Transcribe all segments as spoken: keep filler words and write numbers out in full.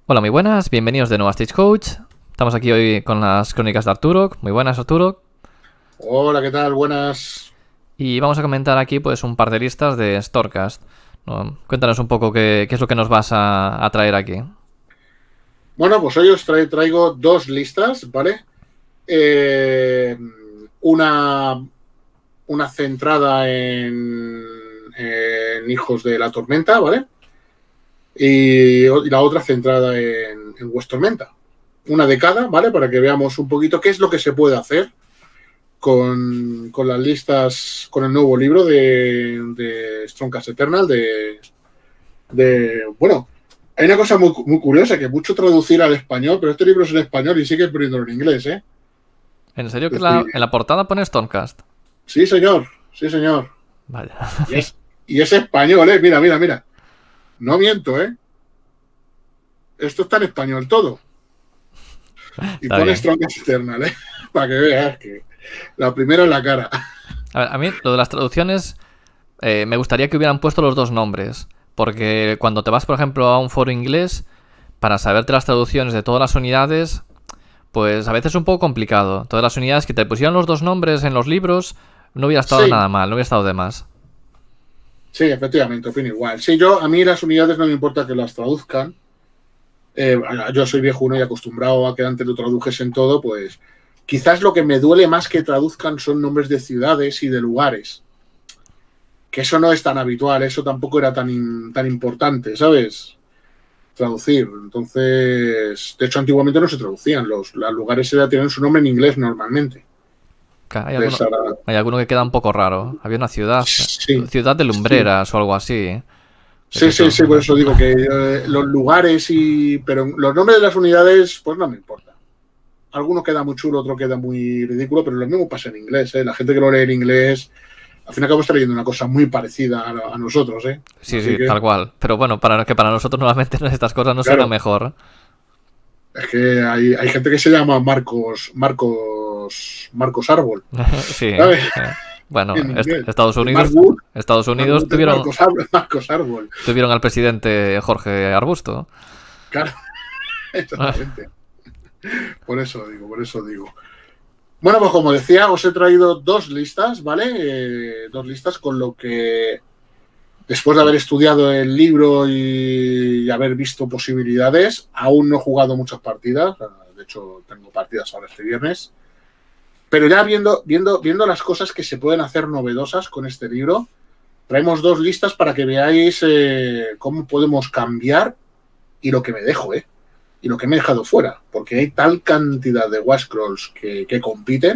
Hola, muy buenas, bienvenidos de nuevo a Stage Coach. Estamos aquí hoy con las crónicas de Arturo. Muy buenas, Arturo. Hola, ¿qué tal? Buenas. Y vamos a comentar aquí pues un par de listas de Storecast, ¿no? Cuéntanos un poco qué, qué es lo que nos vas a, a traer aquí. Bueno, pues hoy os tra- traigo dos listas, ¿vale? Eh, una, una centrada en, en Hijos de la Tormenta, ¿vale? Y, y la otra centrada en, en West Tormenta. Una de cada, ¿vale? Para que veamos un poquito qué es lo que se puede hacer con, con las listas, con el nuevo libro de, de Strongcast Eternal, de, de, bueno, hay una cosa muy, muy curiosa, que mucho traducir al español, pero este libro es en español y sigue poniéndolo en inglés, ¿eh? ¿En serio que Es la, decir, en la portada pone Stormcast? sí, señor, sí, señor. Vaya. Y es, y es español, ¿eh? Mira, mira, mira. No miento, ¿eh? Esto está en español todo. Y Está pone bien. Strongest Eternal, ¿eh? Para que veas que la primera en la cara. A ver, a mí lo de las traducciones eh, me gustaría que hubieran puesto los dos nombres. Porque cuando te vas, por ejemplo, a un foro inglés, para saberte las traducciones de todas las unidades, pues a veces es un poco complicado. Todas las unidades que te pusieran los dos nombres en los libros, no hubiera estado Sí, nada mal, no hubiera estado de más. sí, efectivamente, opino igual. Sí, yo, a mí las unidades no me importa que las traduzcan. Eh, yo soy viejuno y acostumbrado a que antes lo tradujesen todo, pues quizás lo que me duele más que traduzcan son nombres de ciudades y de lugares. Que eso no es tan habitual, eso tampoco era tan, in, tan importante, ¿sabes? Traducir. Entonces, de hecho, antiguamente no se traducían. Los, los lugares era, tienen su nombre en inglés normalmente. Hay alguno, Entonces, ahora, hay alguno que queda un poco raro. Había una ciudad, sí, ciudad de sí. Lumbreras o algo así. ¿Qué es Sí, sí, eso? sí, por eso digo que eh, los lugares y. Pero los nombres de las unidades, pues no me importa. Alguno queda muy chulo, otro queda muy ridículo, pero lo mismo pasa en inglés, ¿eh? La gente que lo lee en inglés, al fin y al cabo está leyendo una cosa muy parecida a, a nosotros, ¿eh? Sí, Así sí, que, tal cual. Pero bueno, para que para nosotros normalmente estas cosas no suenan claro, mejor. es que hay, hay gente que se llama Marcos, Marcos, Marcos Árbol, Sí. ¿sabes? eh. Bueno, En est inglés. Estados Y Unidos, Markwood, Estados Unidos Markwood es tuvieron, Marcos Árbol, Marcos Árbol. tuvieron al presidente Jorge Arbusto. Claro, exactamente. Por eso digo, por eso digo. Bueno, pues como decía, os he traído dos listas, ¿vale? Eh, dos listas con lo que, después de haber estudiado el libro y haber visto posibilidades, aún no he jugado muchas partidas. De hecho, tengo partidas ahora este viernes. Pero ya viendo, viendo, viendo las cosas que se pueden hacer novedosas con este libro, traemos dos listas para que veáis eh, cómo podemos cambiar y lo que me dejo, ¿eh? Y lo que me he dejado fuera, porque hay tal cantidad de White Scrolls que, que compiten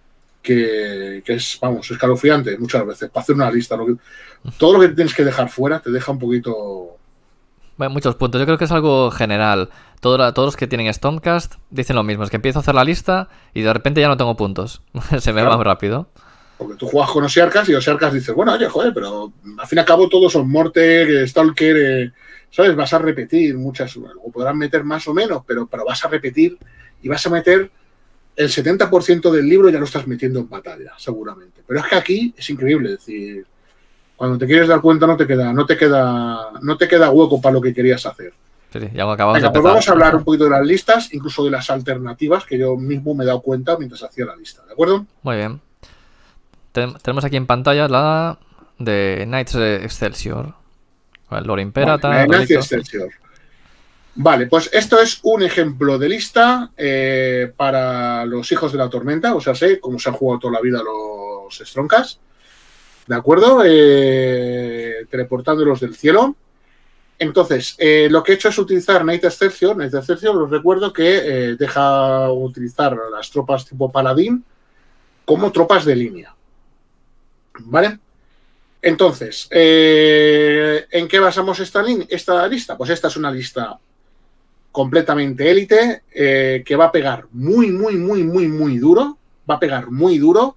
que, que es, vamos, escalofriante muchas veces. Para hacer una lista, lo que, todo lo que tienes que dejar fuera te deja un poquito. Bueno, muchos puntos. Yo creo que es algo general. Todo la- todos los que tienen Stormcast dicen lo mismo. Es que empiezo a hacer la lista y de repente ya no tengo puntos. Se me va muy Claro, rápido. porque tú juegas con Osiarkas y Osiarkas dices, bueno, oye, joder, pero al fin y al cabo todos son Mortek, Stalker, eh, ¿sabes? Vas a repetir muchas, o podrán meter más o menos, pero, pero vas a repetir y vas a meter el setenta por ciento del libro, ya lo estás metiendo en batalla, seguramente. Pero es que aquí es increíble, es decir, cuando te quieres dar cuenta no te queda, no te queda, no te queda hueco para lo que querías hacer. Sí, sí, ya acabamos de Venga, pues empezar. vamos a hablar un poquito de las listas, incluso de las alternativas que yo mismo me he dado cuenta mientras hacía la lista, ¿de acuerdo? Muy bien. Ten- tenemos aquí en pantalla la de Knights Excelsior. El Lord Vale, la Imperata, de Nancy Relicto. Excelsior. Vale, pues esto es un ejemplo de lista eh, para los hijos de la tormenta, o sea, sé cómo se han jugado toda la vida los Strongcast, ¿de acuerdo? Eh, teleportándolos del cielo. Entonces, eh, lo que he hecho es utilizar Night Excelsior. Night Excelsior, os recuerdo que eh, deja utilizar las tropas tipo paladín como tropas de línea, ¿vale? Entonces, eh, ¿en qué basamos esta, esta lista? Pues esta es una lista completamente élite, eh, que va a pegar muy, muy, muy, muy, muy duro, va a pegar muy duro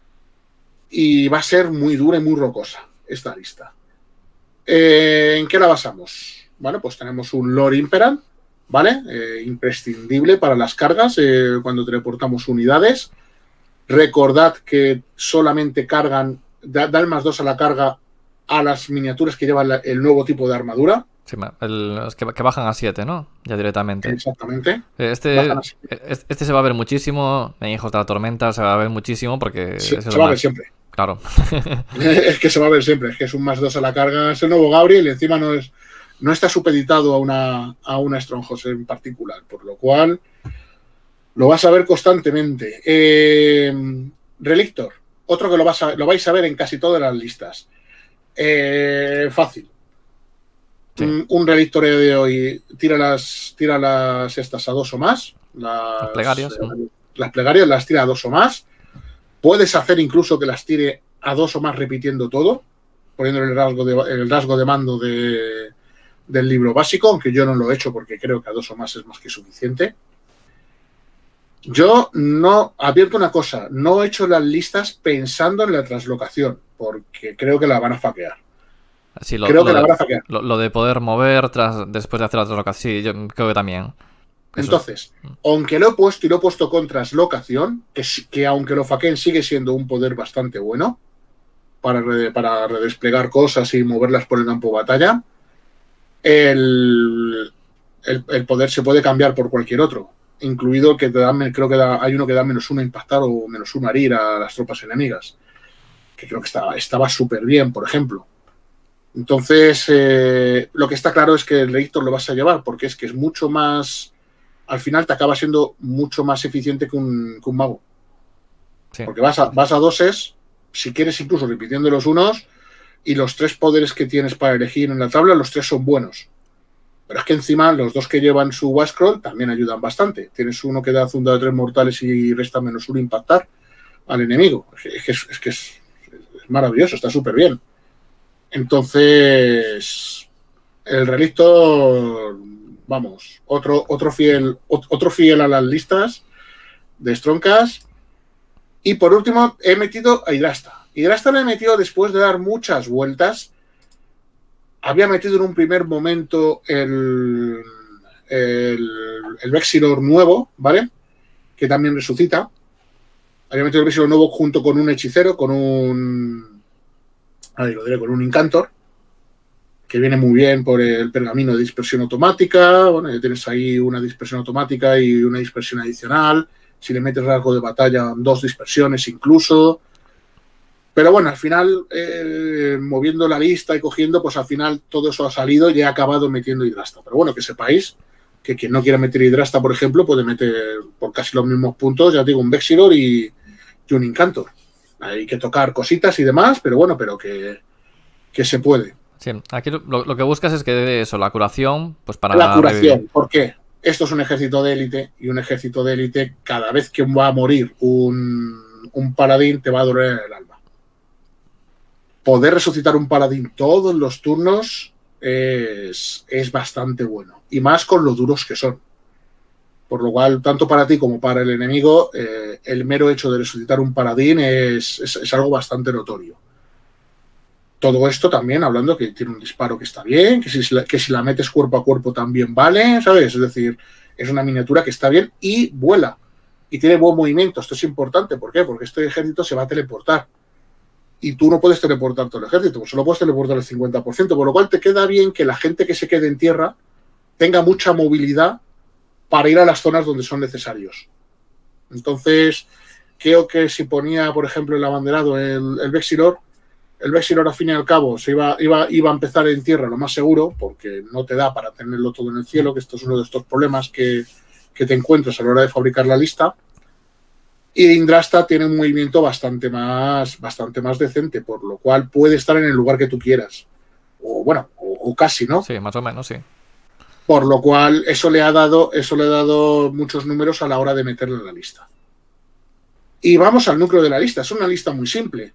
y va a ser muy dura y muy rocosa esta lista. Eh, ¿En qué la basamos? Bueno, pues tenemos un Lord Imperant, ¿vale? Eh, imprescindible para las cargas eh, cuando teleportamos unidades. Recordad que solamente cargan, da, da el más dos a la carga a las miniaturas que llevan la, el nuevo tipo de armadura, Sí, el, es que, que bajan a siete, ¿no? Ya directamente. Exactamente. Este, este se va a ver muchísimo. En Hijos de la Tormenta se va a ver muchísimo porque... Se, es se va a ver siempre. Claro. Es que se va a ver siempre. Es que es un más dos a la carga. Es el nuevo Gabriel y encima no es no está supeditado a una, a una Stronghold en particular. Por lo cual lo vas a ver constantemente. Eh, Relictor. Otro que lo, vas a, lo vais a ver en casi todas las listas. Eh, fácil. Sí. Un, un Relictor de hoy tira las tira las estas a dos o más. Las, las plegarias. Eh, ¿no? Las plegarias las tira a dos o más. Puedes hacer incluso que las tire a dos o más repitiendo todo, poniéndole el rasgo de, el rasgo de mando de, del libro básico, aunque yo no lo he hecho porque creo que a dos o más es más que suficiente. Yo no, advierto una cosa, no he hecho las listas pensando en la translocación, porque creo que la van a faquear. Sí, lo, creo lo que de, la van a faquear. Lo, lo de poder mover tras, después de hacer la translocación, sí, yo creo que también. Entonces, Eso. aunque lo he puesto y lo he puesto con translocación, que, que aunque lo faqueen sigue siendo un poder bastante bueno para, re, para redesplegar cosas y moverlas por el campo de batalla, el, el, el poder se puede cambiar por cualquier otro, incluido que te da, creo que da, hay uno que da menos uno a impactar o menos uno a herir a las tropas enemigas, que creo que estaba estaba súper bien, por ejemplo. Entonces, eh, lo que está claro es que el Relictor lo vas a llevar, porque es que es mucho más... Al final te acaba siendo mucho más eficiente que un, que un mago. Sí. Porque vas a, vas a doses, si quieres incluso repitiendo los unos, y los tres poderes que tienes para elegir en la tabla, los tres son buenos. Pero es que encima los dos que llevan su Wascroll también ayudan bastante. Tienes uno que da un dado de tres mortales y resta menos uno impactar al enemigo. Es que es, es, que es, es maravilloso, está súper bien. Entonces, el Relictor... Vamos, otro, otro, fiel, otro fiel a las listas de Strongcast. Y por último, he metido a Hydrasta. Hydrasta lo he metido después de dar muchas vueltas. Había metido en un primer momento el, el, el Vexilor nuevo, ¿vale? Que también resucita. Había metido el Vexilor nuevo junto con un hechicero, con un... Ahí lo diré, con un Incantor, que viene muy bien por el pergamino de dispersión automática. Bueno, ya tienes ahí una dispersión automática y una dispersión adicional. Si le metes rasgo de batalla, dos dispersiones incluso. Pero bueno, al final, eh, moviendo la lista y cogiendo, pues al final todo eso ha salido y he acabado metiendo Hydrasta. Pero bueno, que sepáis que quien no quiera meter Hydrasta, por ejemplo, puede meter por casi los mismos puntos, ya digo, un Vexilor y, y un Incantor. Hay que tocar cositas y demás, pero bueno, pero que, que se puede. Sí, aquí lo, lo que buscas es que de eso, la curación, pues para... La curación, revivir. ¿Por qué? Esto es un ejército de élite y un ejército de élite, cada vez que va a morir un, un paladín, te va a doler el alma. Poder resucitar un paladín todos los turnos es, es bastante bueno. Y más con lo duros que son. Por lo cual, tanto para ti como para el enemigo, eh, el mero hecho de resucitar un paladín es, es, es algo bastante notorio. Todo esto también hablando que tiene un disparo que está bien, que si, la, que si la metes cuerpo a cuerpo también vale, ¿sabes? Es decir, es una miniatura que está bien y vuela. Y tiene buen movimiento. Esto es importante. ¿Por qué? Porque este ejército se va a teleportar. Y tú no puedes teleportar todo el ejército, pues solo puedes teleportar el cincuenta por ciento. Por lo cual te queda bien que la gente que se quede en tierra tenga mucha movilidad para ir a las zonas donde son necesarios. Entonces, creo que si ponía, por ejemplo, el abanderado, el, el Vexilor, el Vexilor, al fin y al cabo, se iba, iba, iba a empezar en tierra lo más seguro, porque no te da para tenerlo todo en el cielo, que esto es uno de estos problemas que, que te encuentras a la hora de fabricar la lista. Y Hydrasta tiene un movimiento bastante más, bastante más decente, por lo cual puede estar en el lugar que tú quieras. O bueno, o, o casi, ¿no? Sí, más o menos, sí. Por lo cual, eso le ha dado, eso le ha dado muchos números a la hora de meterlo en la lista. Y vamos al núcleo de la lista. Es una lista muy simple.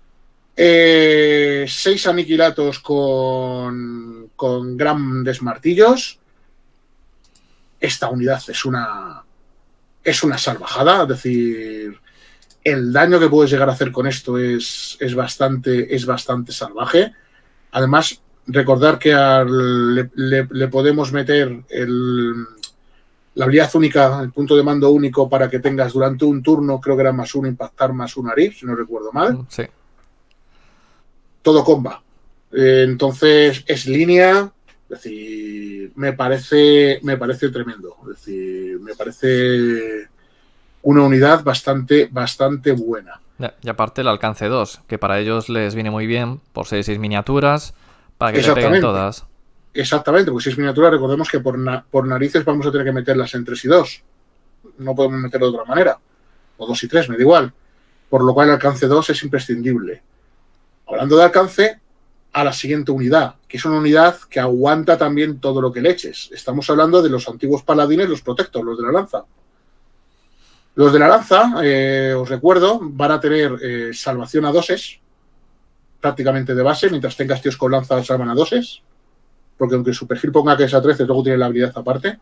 Eh, seis aniquilatos con, con grandes martillos. Esta unidad es una, es una salvajada. Es decir, el daño que puedes llegar a hacer con esto es, es, bastante, es bastante salvaje. Además, recordar que al, le, le, le podemos meter el, la habilidad única, el punto de mando único para que tengas durante un turno, creo que era más uno impactar, más un herir, si no recuerdo mal. Sí. Todo comba. Eh, entonces, es línea, Es decir, me parece, me parece tremendo. Es decir, me parece una unidad bastante, bastante buena. Y aparte el alcance dos, que para ellos les viene muy bien por seis miniaturas, para que te peguen todas. Exactamente, porque seis miniaturas, recordemos que por, na por narices vamos a tener que meterlas en tres y dos. No podemos meterlo de otra manera. O dos y tres, me da igual. Por lo cual el alcance dos es imprescindible. Hablando de alcance, a la siguiente unidad, que es una unidad que aguanta también todo lo que le eches. Estamos hablando de los antiguos paladines, los protectos, los de la lanza. Los de la lanza, eh, os recuerdo, van a tener eh, salvación a doses, prácticamente de base, mientras tengas tíos con lanza salvan a doses, porque aunque su perfil ponga que es a trece, luego tiene la habilidad aparte.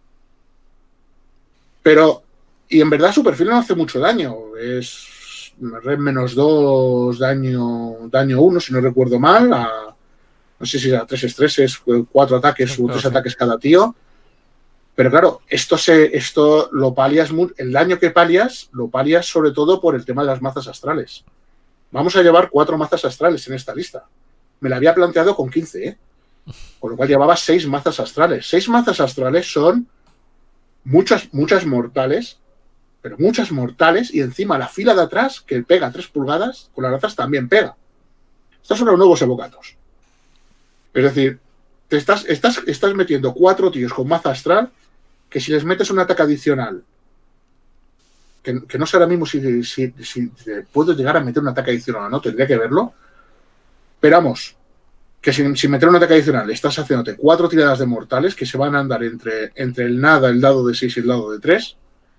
Pero, y en verdad su perfil no hace mucho daño, es red menos dos, daño daño uno, si no recuerdo mal, a, no sé si a tres estreses, cuatro ataques o tres ataques cada tío. Pero claro, esto se esto lo palias, el daño que palias, lo palias sobre todo por el tema de las mazas astrales. Vamos a llevar cuatro mazas astrales en esta lista. Me la había planteado con quince, ¿eh? Con lo cual llevaba seis mazas astrales. Seis mazas astrales son muchas, muchas mortales, pero muchas mortales, y encima la fila de atrás, que pega tres pulgadas, con las lanzas también pega. Estos son los nuevos evocatos. Es decir, te estás, estás, estás metiendo cuatro tíos con maza astral, que si les metes un ataque adicional, que, que no sé ahora mismo si, si, si puedo llegar a meter un ataque adicional o no, tendría que verlo. Pero vamos, que sin, sin meter un ataque adicional estás haciéndote cuatro tiradas de mortales que se van a andar entre, entre el nada, el dado de seis y el dado de tres.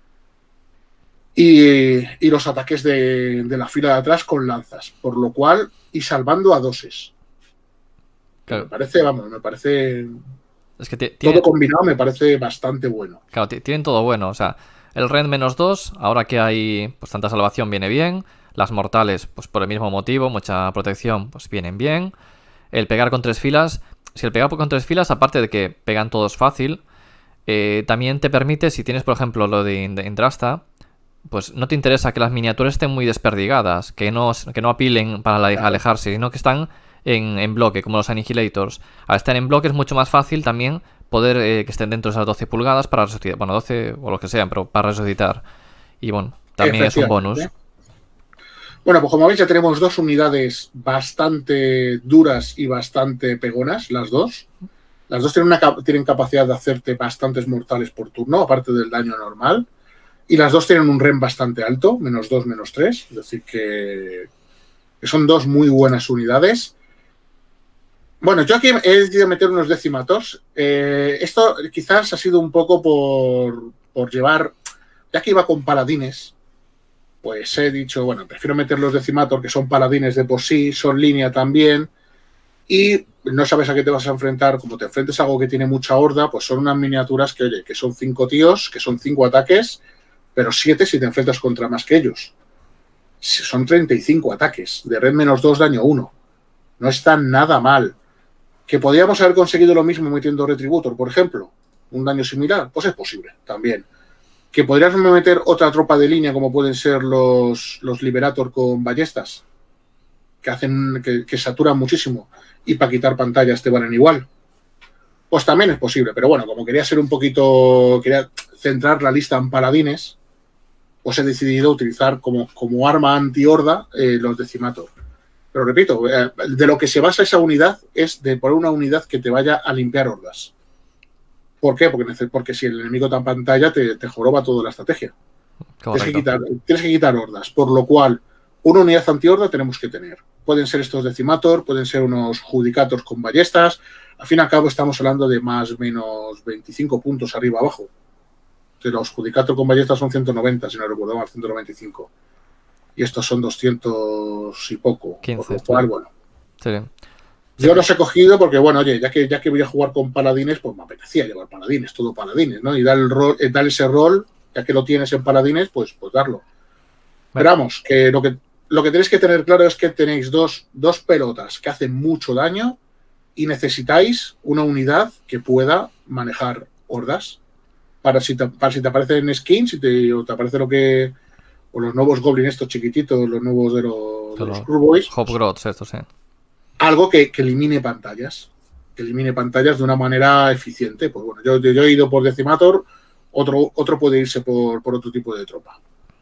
Y, y los ataques de, de la fila de atrás con lanzas. Por lo cual, y salvando a doses. Claro. Me parece, vamos, me parece... Es que tiene... todo combinado me parece bastante bueno. Claro, tienen todo bueno. O sea, el Rend menos dos, ahora que hay pues tanta salvación, viene bien. Las mortales, pues por el mismo motivo, mucha protección, pues vienen bien. El pegar con tres filas, si el pegar con tres filas, aparte de que pegan todos fácil, eh, también te permite, si tienes por ejemplo lo de Indrasta, pues no te interesa que las miniaturas estén muy desperdigadas, que no, que no apilen para alejarse, sino que están en, en bloque, como los Annihilators. Al estar en bloque es mucho más fácil también poder eh, que estén dentro de esas doce pulgadas para resucitar, bueno, doce o lo que sean, pero para resucitar. Y bueno, también es un bonus. Bueno, pues como veis ya tenemos dos unidades bastante duras y bastante pegonas, las dos. Las dos tienen, una, tienen capacidad de hacerte bastantes mortales por turno, aparte del daño normal. Y las dos tienen un rem bastante alto, menos dos, menos tres. Es decir, que, que son dos muy buenas unidades. Bueno, yo aquí he decidido meter unos decimatos. Eh, esto quizás ha sido un poco por, por llevar, ya que iba con paladines, pues he dicho, bueno, prefiero meter los decimator, que son paladines de por sí, son línea también, y no sabes a qué te vas a enfrentar. Como te enfrentes a algo que tiene mucha horda, pues son unas miniaturas que, oye, que son cinco tíos, que son cinco ataques, pero siete si te enfrentas contra más que ellos. Son treinta y cinco ataques, de red menos dos, daño uno. No está nada mal. ¿Que podríamos haber conseguido lo mismo metiendo Retributor, por ejemplo? ¿Un daño similar? Pues es posible, también. ¿Que podrías meter otra tropa de línea, como pueden ser los, los Liberator con ballestas? Que hacen, que, que saturan muchísimo y para quitar pantallas te valen igual. Pues también es posible, pero bueno, como quería ser un poquito, quería centrar la lista en paladines, pues he decidido utilizar como, como arma anti-horda eh, los Decimator. Pero repito, eh, de lo que se basa esa unidad es de poner una unidad que te vaya a limpiar hordas. ¿Por qué? Porque, porque si el enemigo está en pantalla te, te joroba toda la estrategia. Tienes que, quitar, tienes que quitar hordas, por lo cual una unidad anti-horda tenemos que tener. Pueden ser estos Decimator, pueden ser unos Judicator con ballestas. Al fin y al cabo estamos hablando de más o menos veinticinco puntos arriba abajo. De los Judicator con ballestas son ciento noventa, si no recuerdo mal, ciento noventa y cinco. Y estos son doscientos y poco. quince, por lo cual, bueno. Sí. Yo los he cogido porque, bueno, oye, ya que, ya que voy a jugar con paladines, pues me apetecía llevar paladines, todo paladines, ¿no? Y dar, el rol, eh, dar ese rol, ya que lo tienes en paladines, pues, pues darlo. Pero vamos, que lo que lo que tenéis que tener claro es que tenéis dos, dos pelotas que hacen mucho daño y necesitáis una unidad que pueda manejar hordas. Para si te, para si te aparecen skins, si te, o te aparece lo que... O los nuevos goblins estos chiquititos, los nuevos de los, de los Crewboys. Hobgrots, estos, sí. Algo que, que elimine pantallas. que elimine pantallas de una manera eficiente. Pues bueno, yo, yo, yo he ido por Decimator, otro, otro puede irse por, por otro tipo de tropa.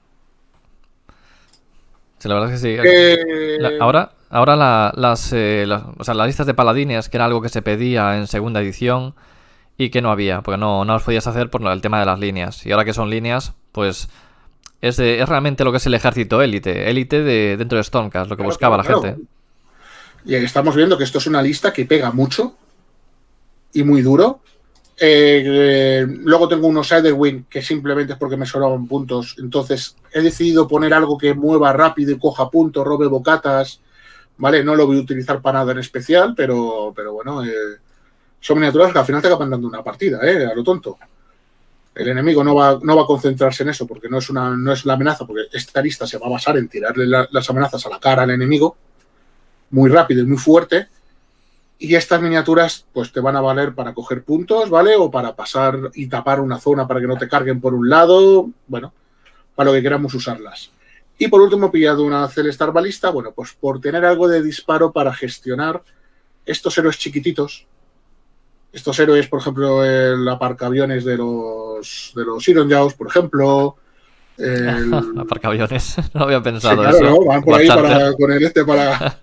Sí, la verdad es que sí. Eh... La, ahora ahora la, las, eh, las, o sea, las listas de paladines, que era algo que se pedía en segunda edición y que no había, porque no, no las podías hacer por el tema de las líneas. Y ahora que son líneas, pues es, de, es realmente lo que es el ejército élite, élite de, dentro de Stormcast, lo que claro, buscaba claro, la claro. gente. Y estamos viendo que esto es una lista que pega mucho y muy duro. Eh, eh, luego tengo unos Sidewind que simplemente es porque me sobraban puntos. Entonces he decidido poner algo que mueva rápido y coja puntos, robe bocatas. ¿Vale? No lo voy a utilizar para nada en especial, pero, pero bueno, eh, son miniaturas que al final te acaban dando una partida, ¿eh? A lo tonto. El enemigo no va, no va a concentrarse en eso porque no es una, no es la amenaza, porque esta lista se va a basar en tirarle la, las amenazas a la cara al enemigo muy rápido y muy fuerte. Y estas miniaturas pues te van a valer para coger puntos, ¿vale? O para pasar y tapar una zona para que no te carguen por un lado. Bueno, para lo que queramos usarlas. Y por último he pillado una Celestar Balista, bueno, pues por tener algo de disparo para gestionar estos héroes chiquititos. Estos héroes, por ejemplo, el aparcaaviones de los de los Iron Jaws, por ejemplo. El... Aparcaaviones, no había pensado sí, claro, eso. ¿no? Van por ahí para, con el este para...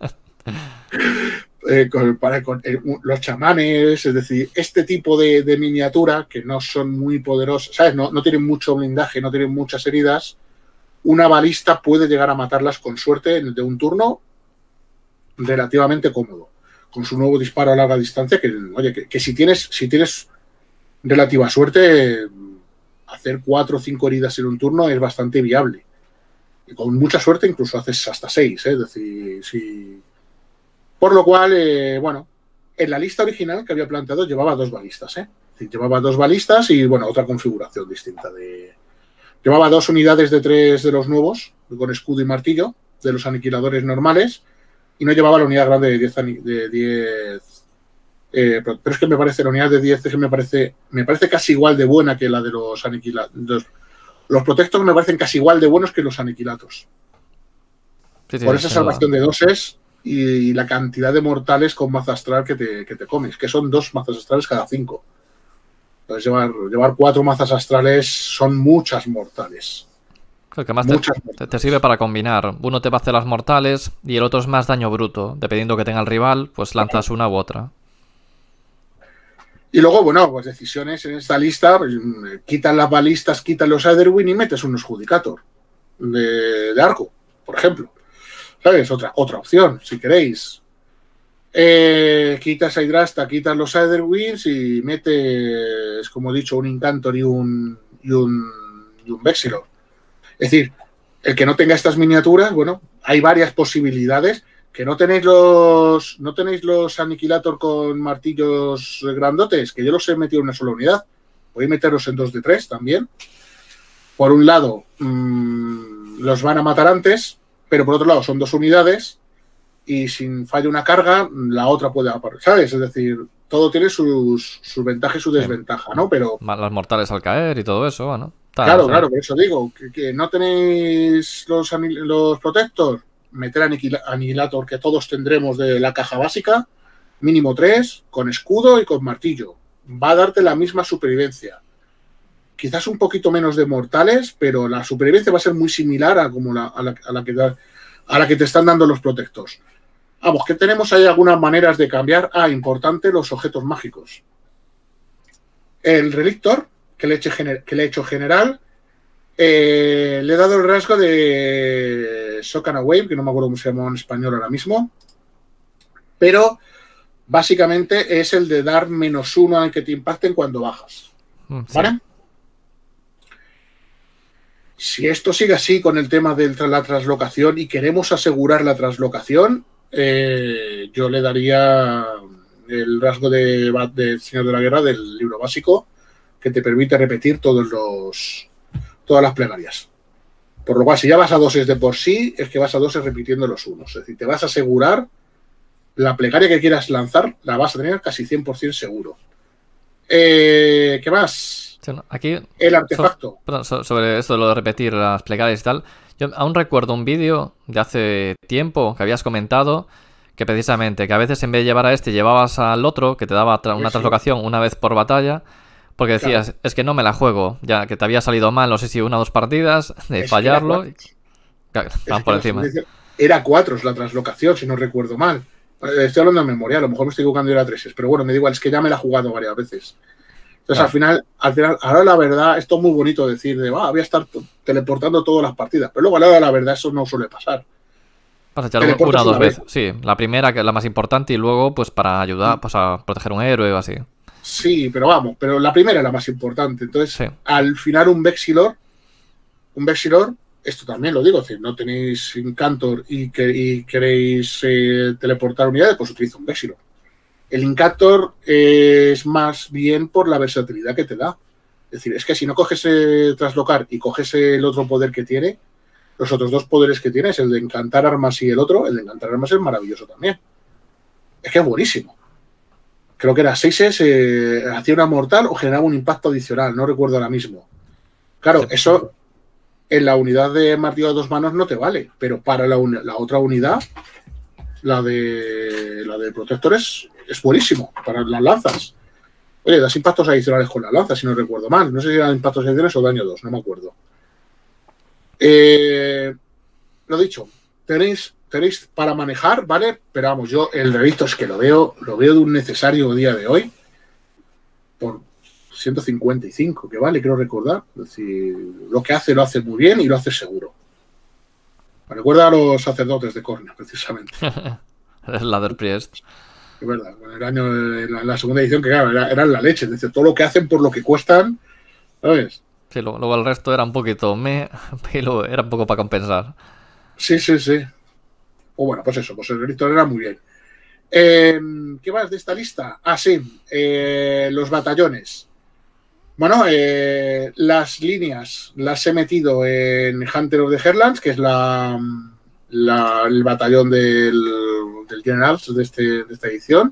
eh, con, para con el, los chamanes, es decir, este tipo de, de miniatura que no son muy poderosas, ¿sabes? No, no tienen mucho blindaje, no tienen muchas heridas. Una balista puede llegar a matarlas con suerte de un turno relativamente cómodo, con su nuevo disparo a larga distancia, que, oye, que, que si tienes si tienes relativa suerte, hacer cuatro o cinco heridas en un turno es bastante viable. Y con mucha suerte incluso haces hasta seis, ¿eh? Es decir, si... Por lo cual, eh, bueno, en la lista original que había planteado llevaba dos balistas, ¿eh? Es decir, llevaba dos balistas y, bueno, otra configuración distinta de... Llevaba dos unidades de tres de los nuevos, con escudo y martillo, de los aniquiladores normales, y no llevaba la unidad grande de diez. De diez eh, pero es que me parece, la unidad de diez es que me parece, me parece casi igual de buena que la de los aniquiladores. Los protectos me parecen casi igual de buenos que los aniquilatos. Sí, sí, por esa salvación de doses y, y la cantidad de mortales con maza astral que te, que te comes, que son dos mazas astrales cada cinco. Entonces, llevar, llevar cuatro mazas astrales son muchas mortales. Claro, que más te, te sirve para combinar. Uno te va a hacer las mortales y el otro es más daño bruto. Dependiendo que tenga el rival, pues lanzas una u otra. Y luego, bueno, pues decisiones en esta lista. Pues, quitan las balistas, quitan los Sidewind y metes unos Judicator de, de arco, por ejemplo. ¿Sabes? Otra, otra opción, si queréis. Eh, quitas a Hydrasta, quitas los Siderwinds y metes, como he dicho, un Incantor y un y un, y un Vexilor. Es decir, el que no tenga estas miniaturas, bueno, hay varias posibilidades. Que no tenéis los no tenéis los Aniquilator con martillos grandotes, que yo los he metido en una sola unidad. Podéis meterlos en dos de tres también. Por un lado, mmm, los van a matar antes, pero por otro lado son dos unidades. Y sin falla una carga, la otra puede aparecer, ¿sabes? Es decir, todo tiene sus, sus ventajas y su desventaja, ¿no? Pero las mortales al caer y todo eso, ¿no? Tal, claro, tal. Claro, por eso digo, que, que no tenéis los, los Protector, meter Aniquilator, que todos tendremos de la caja básica, mínimo tres, con escudo y con martillo. Va a darte la misma supervivencia. Quizás un poquito menos de mortales, pero la supervivencia va a ser muy similar a, como la, a, la, a, la, que, da, a la que te están dando los Protectors. Vamos, que tenemos ahí algunas maneras de cambiar. Ah, importante, los objetos mágicos. El Relictor, que le he hecho, gener que le he hecho general, eh, le he dado el rasgo de Shock and Wave, que no me acuerdo cómo se llama en español ahora mismo, pero básicamente es el de dar menos uno al que te impacten cuando bajas. ¿Vale? Sí. Si esto sigue así con el tema de la translocación y queremos asegurar la translocación, Eh, yo le daría el rasgo de, de Señor de la Guerra del libro básico, que te permite repetir todos los todas las plegarias. Por lo cual, si ya vas a doses de por sí, es que vas a doses repitiendo los unos. Es decir, te vas a asegurar la plegaria que quieras lanzar, la vas a tener casi cien por ciento seguro. Eh, ¿Qué más? Sí, no, aquí, el artefacto. So, perdón, so, sobre esto de lo de repetir las plegarias y tal. Yo aún recuerdo un vídeo de hace tiempo que habías comentado Que precisamente, que a veces en vez de llevar a este, llevabas al otro, que te daba tra- una Eso. translocación una vez por batalla, porque decías, Claro. es que no me la juego, ya que te había salido mal, no sé si una o dos partidas, de Es que era fallarlo, y cuatro. claro, Es van que por la encima. segunda edición era cuatro la translocación, si no recuerdo mal. Eh, Estoy hablando de memoria, a lo mejor me estoy equivocando y era tres, pero bueno, me da igual, es que ya me la he jugado varias veces. Entonces, Claro. al final, al final, ahora la verdad, esto es muy bonito decir de, va, voy a estar t- teleportando todas las partidas, pero luego a la hora de la verdad eso no suele pasar. Vas a echar un- Teleportas una o dos una vez. veces. Sí, la primera, que es la más importante, y luego, pues para ayudar, pues a proteger un héroe o así. Sí, pero vamos, pero la primera es la más importante. Entonces, Sí. al final un Vexilor, un Vexilor, esto también lo digo, si no tenéis Incantor y, que, y queréis eh, teleportar unidades, pues utiliza un Vexilor. El Incantor eh, es más bien por la versatilidad que te da. Es decir, es que si no coges eh, Traslocar y coges el otro poder que tiene, los otros dos poderes que tienes, el de encantar armas y el otro, el de encantar armas es maravilloso también. Es que es buenísimo. Creo que era seis eh, hacía una mortal o generaba un impacto adicional, no recuerdo ahora mismo. Claro, Sí. eso en la unidad de martillo a dos manos no te vale, pero para la, un- la otra unidad, la de la de protectores, es buenísimo para las lanzas. Oye, das impactos adicionales con la lanza, si no recuerdo mal. No sé si eran impactos adicionales o daño dos, no me acuerdo. Eh, lo dicho, tenéis, tenéis para manejar, ¿vale? Pero vamos, yo el revisto es que lo veo, lo veo de un necesario día de hoy por ciento cincuenta y cinco, que vale, quiero recordar. Es decir, lo que hace lo hace muy bien y lo hace seguro. Me recuerda a los sacerdotes de Cornea, precisamente. Es Ladder Priest. Es verdad, en el año, en la, en la segunda edición, que claro, era, eran la leche. Es decir, todo lo que hacen por lo que cuestan, ¿sabes? Sí, luego, luego el resto era un poquito me, y luego era un poco para compensar. Sí, sí, sí. O bueno, pues eso, pues el relictor era muy bien. Eh, ¿Qué más de esta lista? Ah, sí, eh, los batallones. Bueno, eh, las líneas las he metido en Hunter of the Heartlands, que es la, la- el batallón del, del Generals de, este, de esta edición.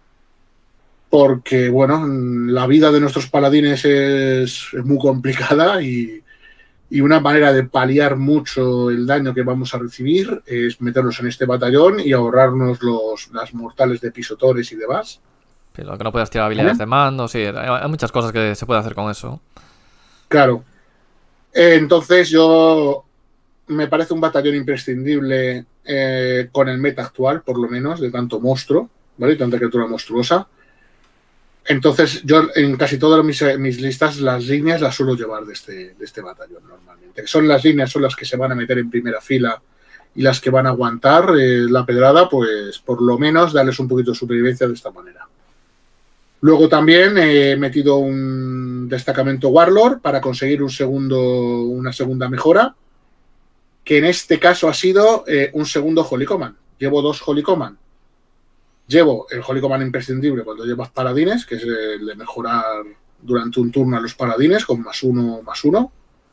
Porque, bueno, la vida de nuestros paladines es, es muy complicada y, y una manera de paliar mucho el daño que vamos a recibir es meterlos en este batallón y ahorrarnos los, las mortales de pisotores y demás. Sí, lo que no puedes tirar habilidades ¿Vale? de mando, sí, hay, hay muchas cosas que se puede hacer con eso. Claro. Eh, Entonces yo me parece un batallón imprescindible eh, con el meta actual, por lo menos, de tanto monstruo, ¿vale? Y tanta criatura monstruosa. Entonces yo en casi todas mis, mis listas las líneas las suelo llevar de este, de este batallón normalmente. Que son las líneas, son las que se van a meter en primera fila y las que van a aguantar eh, la pedrada, pues por lo menos darles un poquito de supervivencia de esta manera. Luego también he metido un destacamento Warlord para conseguir un segundo, una segunda mejora, que en este caso ha sido eh, un segundo Holy Command. Llevo dos Holy Command. Llevo el Holy Command imprescindible cuando llevas paladines, que es el de mejorar durante un turno a los paladines con más uno, más uno.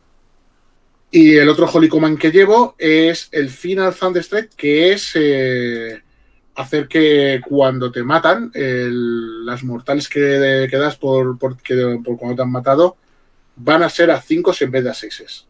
Y el otro Holy Command que llevo es el Final Thunderstrike, que es eh, hacer que cuando te matan, el, las mortales que, que das por, por, que, por cuando te han matado van a ser a cinco en vez de a seis.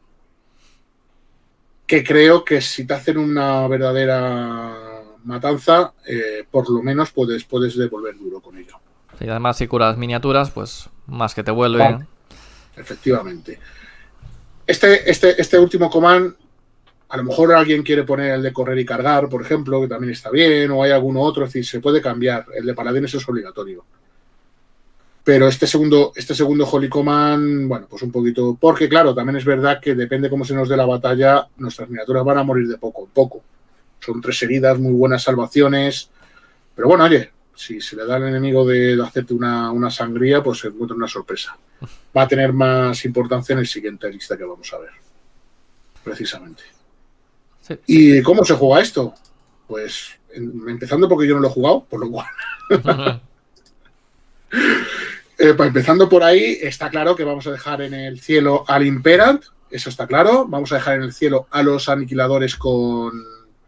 Que creo que si te hacen una verdadera matanza, eh, por lo menos puedes, puedes devolver duro con ello. Y además, si curas miniaturas, pues más que te vuelve. Vale. Efectivamente. Este, este, este último command, a lo mejor alguien quiere poner el de correr y cargar, por ejemplo, que también está bien, o hay alguno otro, es decir, se puede cambiar. El de paladines es obligatorio. Pero este segundo, este segundo Holy Command, bueno, pues un poquito. Porque, claro, también es verdad que depende cómo se nos dé la batalla, nuestras miniaturas van a morir de poco en poco. Son tres heridas, muy buenas salvaciones. Pero bueno, oye, si se le da al enemigo de, de hacerte una, una sangría, pues se encuentra una sorpresa. Va a tener más importancia en el siguiente lista que vamos a ver. Precisamente. Sí, sí. ¿Y cómo se juega esto? Pues en, empezando porque yo no lo he jugado, por lo cual. eh, pues empezando por ahí, está claro que vamos a dejar en el cielo al Imperant, eso está claro. Vamos a dejar en el cielo a los aniquiladores con.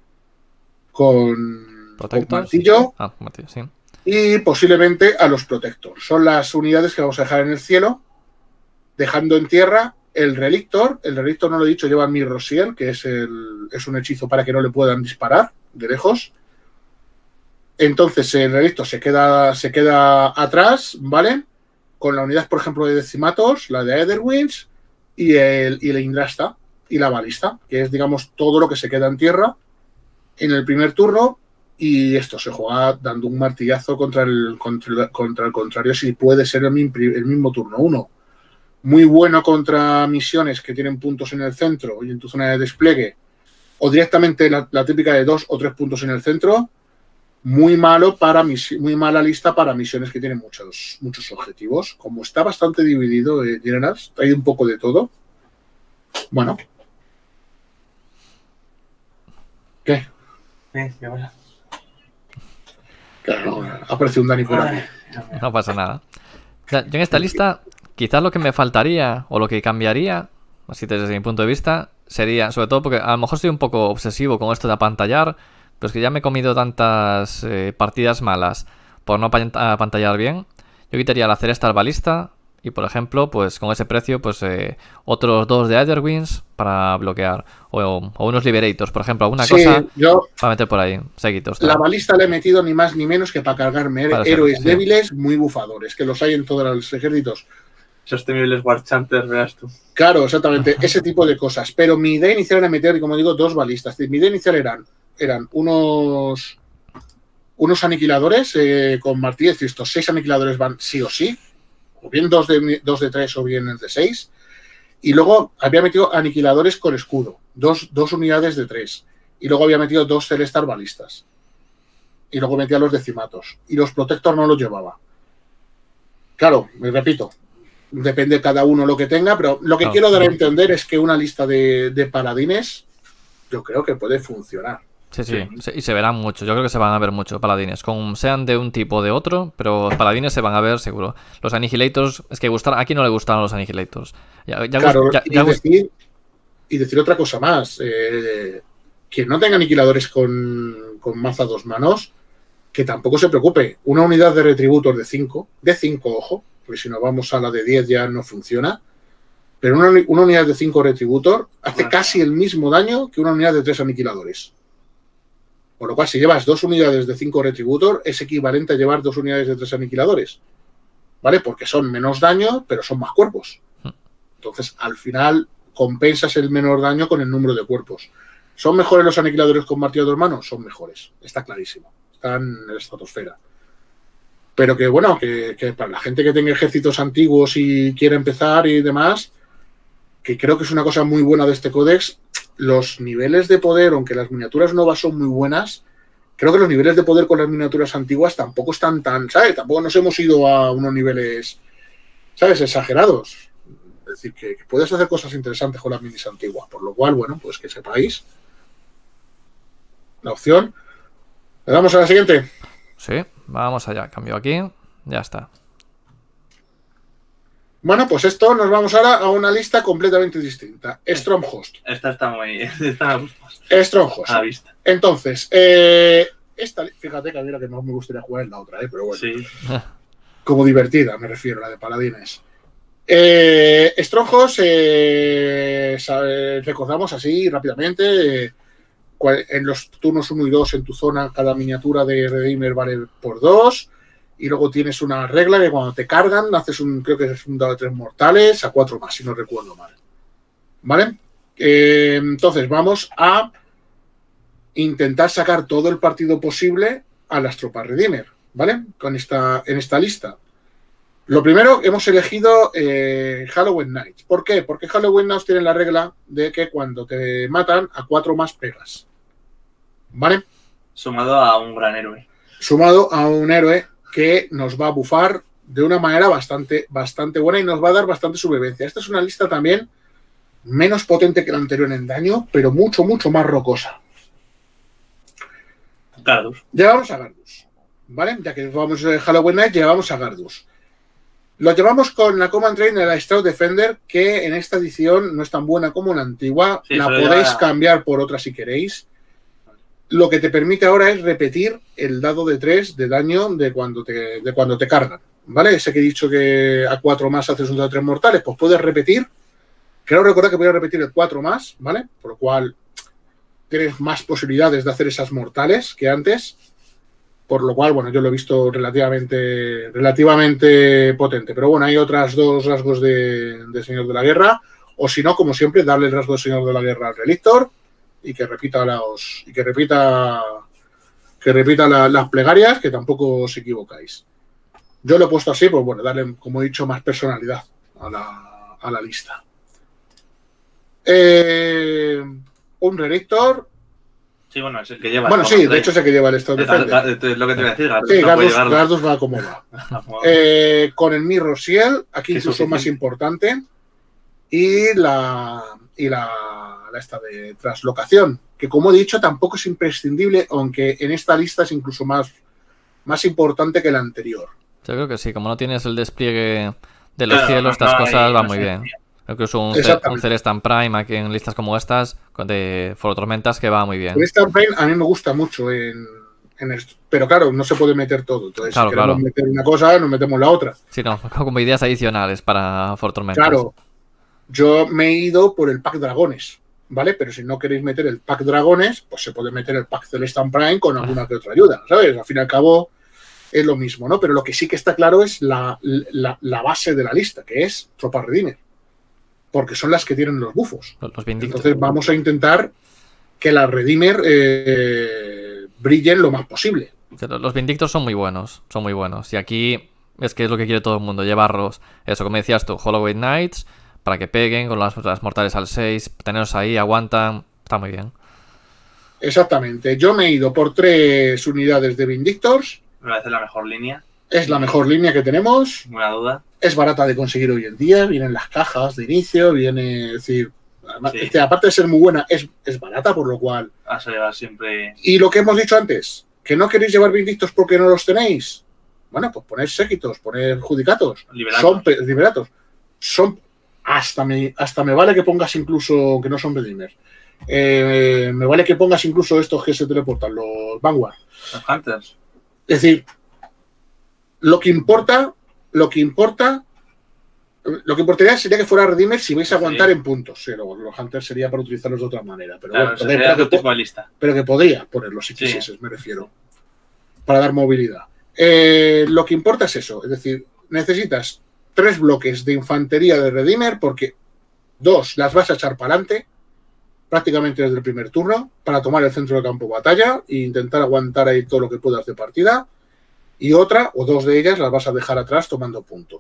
con. con martillo. Ah, martillo, sí. Y posiblemente a los Protectors. Son las unidades que vamos a dejar en el cielo, dejando en tierra el Relictor. El Relictor, no lo he dicho, lleva mi Rosier, que es, el, es un hechizo para que no le puedan disparar de lejos. Entonces el relicto se queda, se queda atrás, ¿vale? Con la unidad, por ejemplo, de decimatos, la de Aetherwings y el, y el Indrasta y la balista, que es, digamos, todo lo que se queda en tierra en el primer turno. Y esto se juega dando un martillazo contra el, contra, contra el contrario si puede ser el, el mismo turno uno. Muy bueno contra misiones que tienen puntos en el centro y en tu zona de despliegue, o directamente la, la típica de dos o tres puntos en el centro. Muy malo para muy mala lista para misiones que tienen muchos, muchos objetivos. Como está bastante dividido, eh, Generals, hay un poco de todo. Bueno. ¿Qué? Sí, qué pasa. Claro, ha aparecido un Dani por aquí. No pasa nada. Yo en esta lista, quizás lo que me faltaría o lo que cambiaría, así desde mi punto de vista, sería, sobre todo porque a lo mejor soy un poco obsesivo con esto de apantallar, pero es que ya me he comido tantas eh, partidas malas por no apantallar bien. Yo quitaría la Celestial Balista y, por ejemplo, pues con ese precio, pues eh, otros dos de Aetherwings para bloquear. O, o unos Liberators, por ejemplo, alguna sí, cosa yo para meter por ahí, seguitos. La balista le he metido ni más ni menos que para cargarme para héroes ser, débiles sí. muy bufadores, que los hay en todos los ejércitos. Esos temibles Warchanters, veas tú. Claro, exactamente, ese tipo de cosas. Pero mi idea inicial era meter, como digo, dos balistas. Mi idea inicial eran, eran unos unos aniquiladores eh, con martillos. Estos seis aniquiladores van sí o sí, o bien dos de, dos de tres o bien el de seis. Y luego había metido aniquiladores con escudo, dos, dos unidades de tres. Y luego había metido dos Celestial Balistas. Y luego metía los decimatos. Y los Protector no los llevaba. Claro, me repito, depende cada uno lo que tenga, pero lo que no, quiero dar a entender es que una lista de, de paladines yo creo que puede funcionar. Sí, sí, sí, y se verán mucho. Yo creo que se van a ver mucho paladines, con sean de un tipo o de otro, pero paladines se van a ver seguro. Los Annihilators, es que gustar, a quién no le gustaron los Annihilators. Ya, ya claro, ya, y, ya decir, y decir otra cosa más. Eh, quien no tenga aniquiladores con, con mazo a dos manos, que tampoco se preocupe. Una unidad de Retributor de cinco, de cinco, ojo, porque si nos vamos a la de diez ya no funciona. Pero una, una unidad de cinco Retributor hace casi el mismo daño que una unidad de tres aniquiladores. Por lo cual, si llevas dos unidades de cinco Retributor, es equivalente a llevar dos unidades de tres aniquiladores. ¿Vale? Porque son menos daño, pero son más cuerpos. Entonces, al final, compensas el menor daño con el número de cuerpos. ¿Son mejores los aniquiladores con martillo de dos manos? Son mejores. Está clarísimo. Están en la estratosfera. Pero que, bueno, que, que para la gente que tenga ejércitos antiguos y quiere empezar y demás, que creo que es una cosa muy buena de este códex, los niveles de poder, aunque las miniaturas nuevas son muy buenas, creo que los niveles de poder con las miniaturas antiguas tampoco están tan, ¿sabes? Tampoco nos hemos ido a unos niveles, ¿sabes? Exagerados. Es decir, que, que puedes hacer cosas interesantes con las minis antiguas, por lo cual, bueno, pues que sepáis la opción. ¿Le damos a la siguiente? Sí, vamos allá. Cambio aquí. Ya está. Bueno, pues esto nos vamos ahora a una lista completamente distinta. Stronghost. Esta está muy... Esta me gusta. Stronghost. A la vista. Entonces, eh, esta, fíjate que a mí la que más me gustaría jugar es la otra, ¿eh? Pero bueno. Sí. Como divertida, me refiero, la de paladines. Eh, Stronghost, eh, sabe, recordamos así rápidamente, eh, en los turnos uno y dos en tu zona, cada miniatura de Redeemer vale por dos. Y luego tienes una regla que cuando te cargan, haces un, creo que es un dado de tres mortales a cuatro más, si no recuerdo mal. ¿Vale? Eh, entonces vamos a intentar sacar todo el partido posible a las tropas Redeemer, ¿vale? Con esta, en esta lista. Lo primero, hemos elegido eh, Halloween Night. ¿Por qué? Porque Halloween Night tiene la regla de que cuando te matan, a cuatro más pegas. ¿Vale? Sumado a un gran héroe. Sumado a un héroe que nos va a bufar de una manera bastante, bastante buena y nos va a dar bastante supervivencia. Esta es una lista también menos potente que la anterior en daño, pero mucho, mucho más rocosa. Gardus. Llevamos a Gardus, ¿vale? Ya que vamos a Halloween Night, llevamos a Gardus. Lo llevamos con la Command Train de la Stroud Defender, que en esta edición no es tan buena como la antigua. Sí, la podéis ya... cambiar por otra si queréis. Lo que te permite ahora es repetir el dado de tres de daño de cuando te, de cuando te cargan, ¿vale? Ese que he dicho que a cuatro más haces un dado de tres mortales, pues puedes repetir. Creo recordar que puedes repetir el cuatro más, ¿vale? Por lo cual tienes más posibilidades de hacer esas mortales que antes. Por lo cual, bueno, yo lo he visto relativamente, relativamente potente. Pero bueno, hay otros dos rasgos de, de Señor de la Guerra. O si no, como siempre, darle el rasgo de Señor de la Guerra al Relictor y que repita los, y que repita, que repita la, las plegarias, que tampoco os equivocáis. Yo lo he puesto así, pues bueno, darle, como he dicho, más personalidad a la, a la lista. Eh, un Relictor. Sí, bueno, es el que lleva. Bueno, sí, de hecho es el que lleva el Stone Defender. Es lo que te iba a decir, Gardus sí, no Gardus, puede Gardus va como va. eh, con el Mirror Shield, aquí incluso más importante, y la y la, la esta de translocación, que como he dicho tampoco es imprescindible, aunque en esta lista es incluso más, más importante que la anterior. Yo creo que sí, como no tienes el despliegue de los Claro, cielos, no, estas no, cosas ahí van no muy sé. bien. Incluso un, Ce- un Celestan Prime aquí en listas como estas, con de Foro Tormentas, que va muy bien. Celestan Prime a mí me gusta mucho en, en esto, pero claro, no se puede meter todo. Entonces, Claro, si queremos claro. meter una cosa, nos metemos la otra. Sí, no, como ideas adicionales para Foro Tormentas. Claro, yo me he ido por el pack dragones, ¿vale? Pero si no queréis meter el pack dragones, pues se puede meter el pack Celestan Prime con alguna que otra ayuda, ¿sabes? Al fin y al cabo es lo mismo, ¿no? Pero lo que sí que está claro es la, la, la base de la lista, que es Tropa Redeemer, porque son las que tienen los bufos. Los, los Vindictos. Entonces vamos a intentar que las Redeemer eh, brillen lo más posible. Los Vindictos son muy buenos, son muy buenos. Y aquí es que es lo que quiere todo el mundo, llevarlos, eso, como decías tú, Holloway Knights, para que peguen con las, las mortales al seis, tenerlos ahí, aguantan, está muy bien. Exactamente. Yo me he ido por tres unidades de Vindictors. Me parece la mejor línea. Es la mejor línea que tenemos. Ninguna duda. Es barata de conseguir hoy en día. Vienen las cajas de inicio. Viene, es decir, además, Sí. este, aparte de ser muy buena, es, es barata, por lo cual. Vas a llevar siempre. Y lo que hemos dicho antes, que no queréis llevar Vindictos porque no los tenéis. Bueno, pues poner séquitos, poner judicatos. Liberatos. Son pe- liberatos. Son. Hasta me, hasta me vale que pongas incluso. Que no son Redeemers. Eh, me vale que pongas incluso estos que se teleportan, los Vanguard. Los Hunters. Es decir, lo que importa, lo que importa, lo que importaría sería que fuera Redeemer si vais a aguantar Sí. en puntos. Sí, luego los Hunters sería para utilizarlos de otra manera. Pero Claro, bueno, eso pero, sería que, otro tipo de lista. pero que podría ponerlos si Sí. quisieses, me refiero. Para dar movilidad. Eh, lo que importa es eso. Es decir, necesitas tres bloques de infantería de Redeemer porque dos las vas a echar para adelante prácticamente desde el primer turno para tomar el centro del campo de batalla e intentar aguantar ahí todo lo que puedas de partida, y otra o dos de ellas las vas a dejar atrás tomando punto.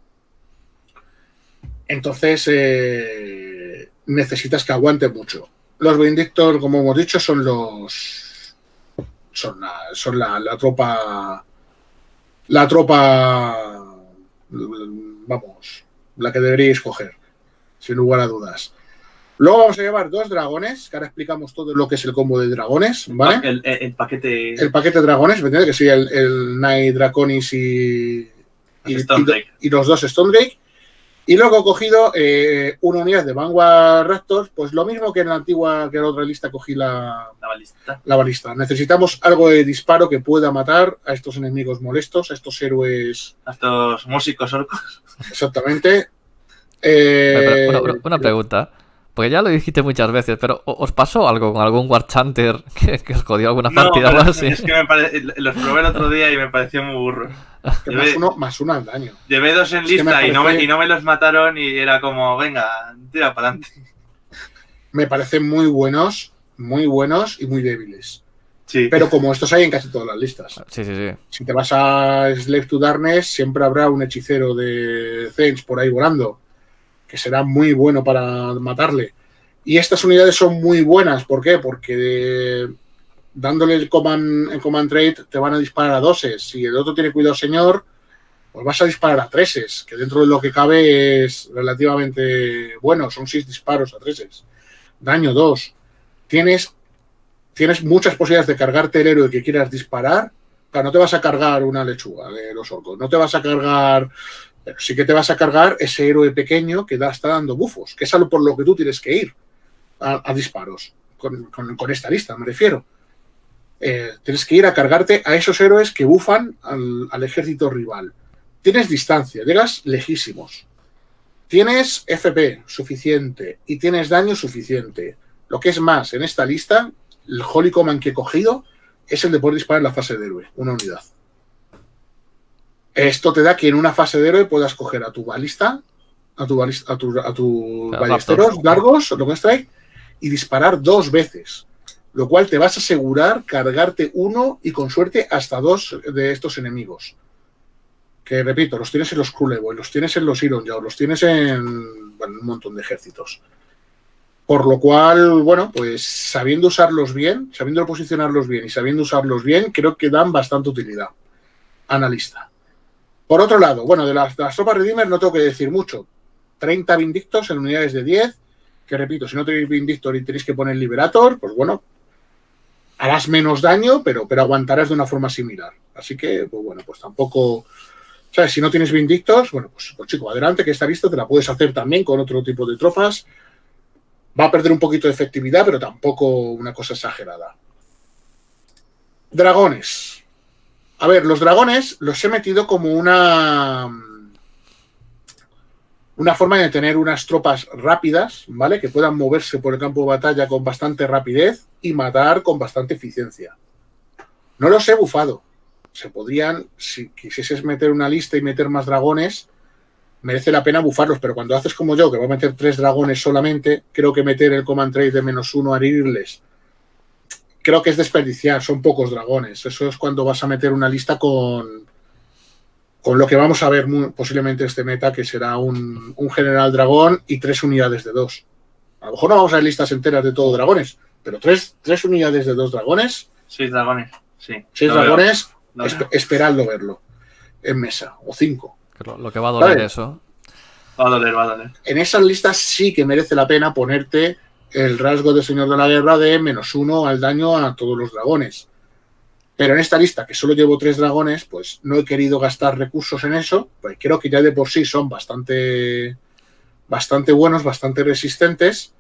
Entonces eh, necesitas que aguante mucho. Los Vindictor, como hemos dicho, son los son la, son la, la tropa la tropa vamos, la que deberíais coger, sin lugar a dudas. Luego vamos a llevar dos dragones, que ahora explicamos todo lo que es el combo de dragones, ¿vale? El, el, el paquete. El paquete de dragones, ¿me entiendes? Que sería el, el Knight Draconis y, y, Stone y- Drake. y los dos Stone Drake. Y luego he cogido eh, una unidad de Vanguard Raptors, pues lo mismo que en la antigua, que en la otra lista cogí la, La balista. la balista. Necesitamos algo de disparo que pueda matar a estos enemigos molestos, a estos héroes, A estos músicos orcos. exactamente. Eh, Pero, pero, una, una- una pregunta, porque ya lo dijiste muchas veces, pero ¿o- ¿os pasó algo con algún War Chanter que, que os jodió alguna No, partida o pero algo así? es que me pare... los probé el otro día y me pareció muy burro. que más uno, más uno al daño. Llevé dos en Es que me lista y, no me, parece- y no me los mataron y era como, venga, tira para adelante. Me parecen muy buenos, muy buenos y muy débiles. Sí. Pero como estos hay en casi todas las listas. Sí, sí, sí. Si te vas a Slave to Darkness, siempre habrá un hechicero de Thames por ahí volando, que será muy bueno para matarle. Y estas unidades son muy buenas. ¿Por qué? Porque de- dándole el command, el command trade te van a disparar a doses. Si el otro tiene cuidado señor, pues vas a disparar a treses, que dentro de lo que cabe es relativamente bueno. Son seis disparos a treses. Daño dos. Tienes, tienes muchas posibilidades de cargarte el héroe que quieras disparar. Claro, no te vas a cargar una lechuga de los orcos. No te vas a cargar... Pero sí que te vas a cargar ese héroe pequeño que da, está dando bufos, que es algo por lo que tú tienes que ir a, a disparos. Con, con- con esta lista, me refiero. Eh, tienes que ir a cargarte a esos héroes que bufan al, al ejército rival. Tienes distancia, llegas lejísimos. Tienes F P suficiente y tienes daño suficiente. Lo que es más, en esta lista, el Holy Command que he cogido es el de poder disparar en la fase de héroe, una unidad. Esto te da que en una fase de héroe puedas coger a tu balista, a tu balista, a tu, a tu Claro, ballesteros raptor. largos, lo que strike, y disparar dos veces. Lo cual te vas a asegurar cargarte uno y con suerte hasta dos de estos enemigos. Que repito, los tienes en los Kruleboy, los tienes en los Iron Jaw, los tienes en bueno, un montón de ejércitos. Por lo cual, bueno, pues sabiendo usarlos bien, sabiendo posicionarlos bien y sabiendo usarlos bien, creo que dan bastante utilidad. Analista. Por otro lado, bueno, de las, de las tropas Redeemer no tengo que decir mucho. treinta Vindictos en unidades de diez, que repito, si no tenéis Vindictor y tenéis que poner Liberator, pues bueno, harás menos daño, pero, pero aguantarás de una forma similar. Así que, pues bueno, pues tampoco... ¿Sabes? Si no tienes Vindictos, bueno, pues, pues chico, adelante, que esta lista te la puedes hacer también con otro tipo de tropas. Va a perder un poquito de efectividad, pero tampoco una cosa exagerada. Dragones. A ver, los dragones los he metido como una... Una forma de tener unas tropas rápidas, ¿vale? Que puedan moverse por el campo de batalla con bastante rapidez y matar con bastante eficiencia. No los he bufado. Se podrían, si quisieses meter una lista y meter más dragones, merece la pena bufarlos, pero cuando haces como yo, que va a meter tres dragones solamente, creo que meter el command trade de menos uno a herirles, creo que es desperdiciar, son pocos dragones. Eso es cuando vas a meter una lista con, con lo que vamos a ver muy, posiblemente este meta, que será un, un general dragón y tres unidades de dos. A lo mejor no vamos a ver listas enteras de todos dragones, pero tres, tres unidades de dos dragones. Seis dragones, sí. Seis Lo dragones, veo, lo esp veo. esperadlo verlo en mesa, o cinco. Que Lo, lo que va a doler Vale. eso. Va a doler, va a doler. En esas listas sí que merece la pena ponerte el rasgo de Señor de la Guerra de menos uno al daño a todos los dragones. Pero en esta lista, que solo llevo tres dragones, pues no he querido gastar recursos en eso, pues creo que ya de por sí son bastante, bastante buenos, bastante resistentes,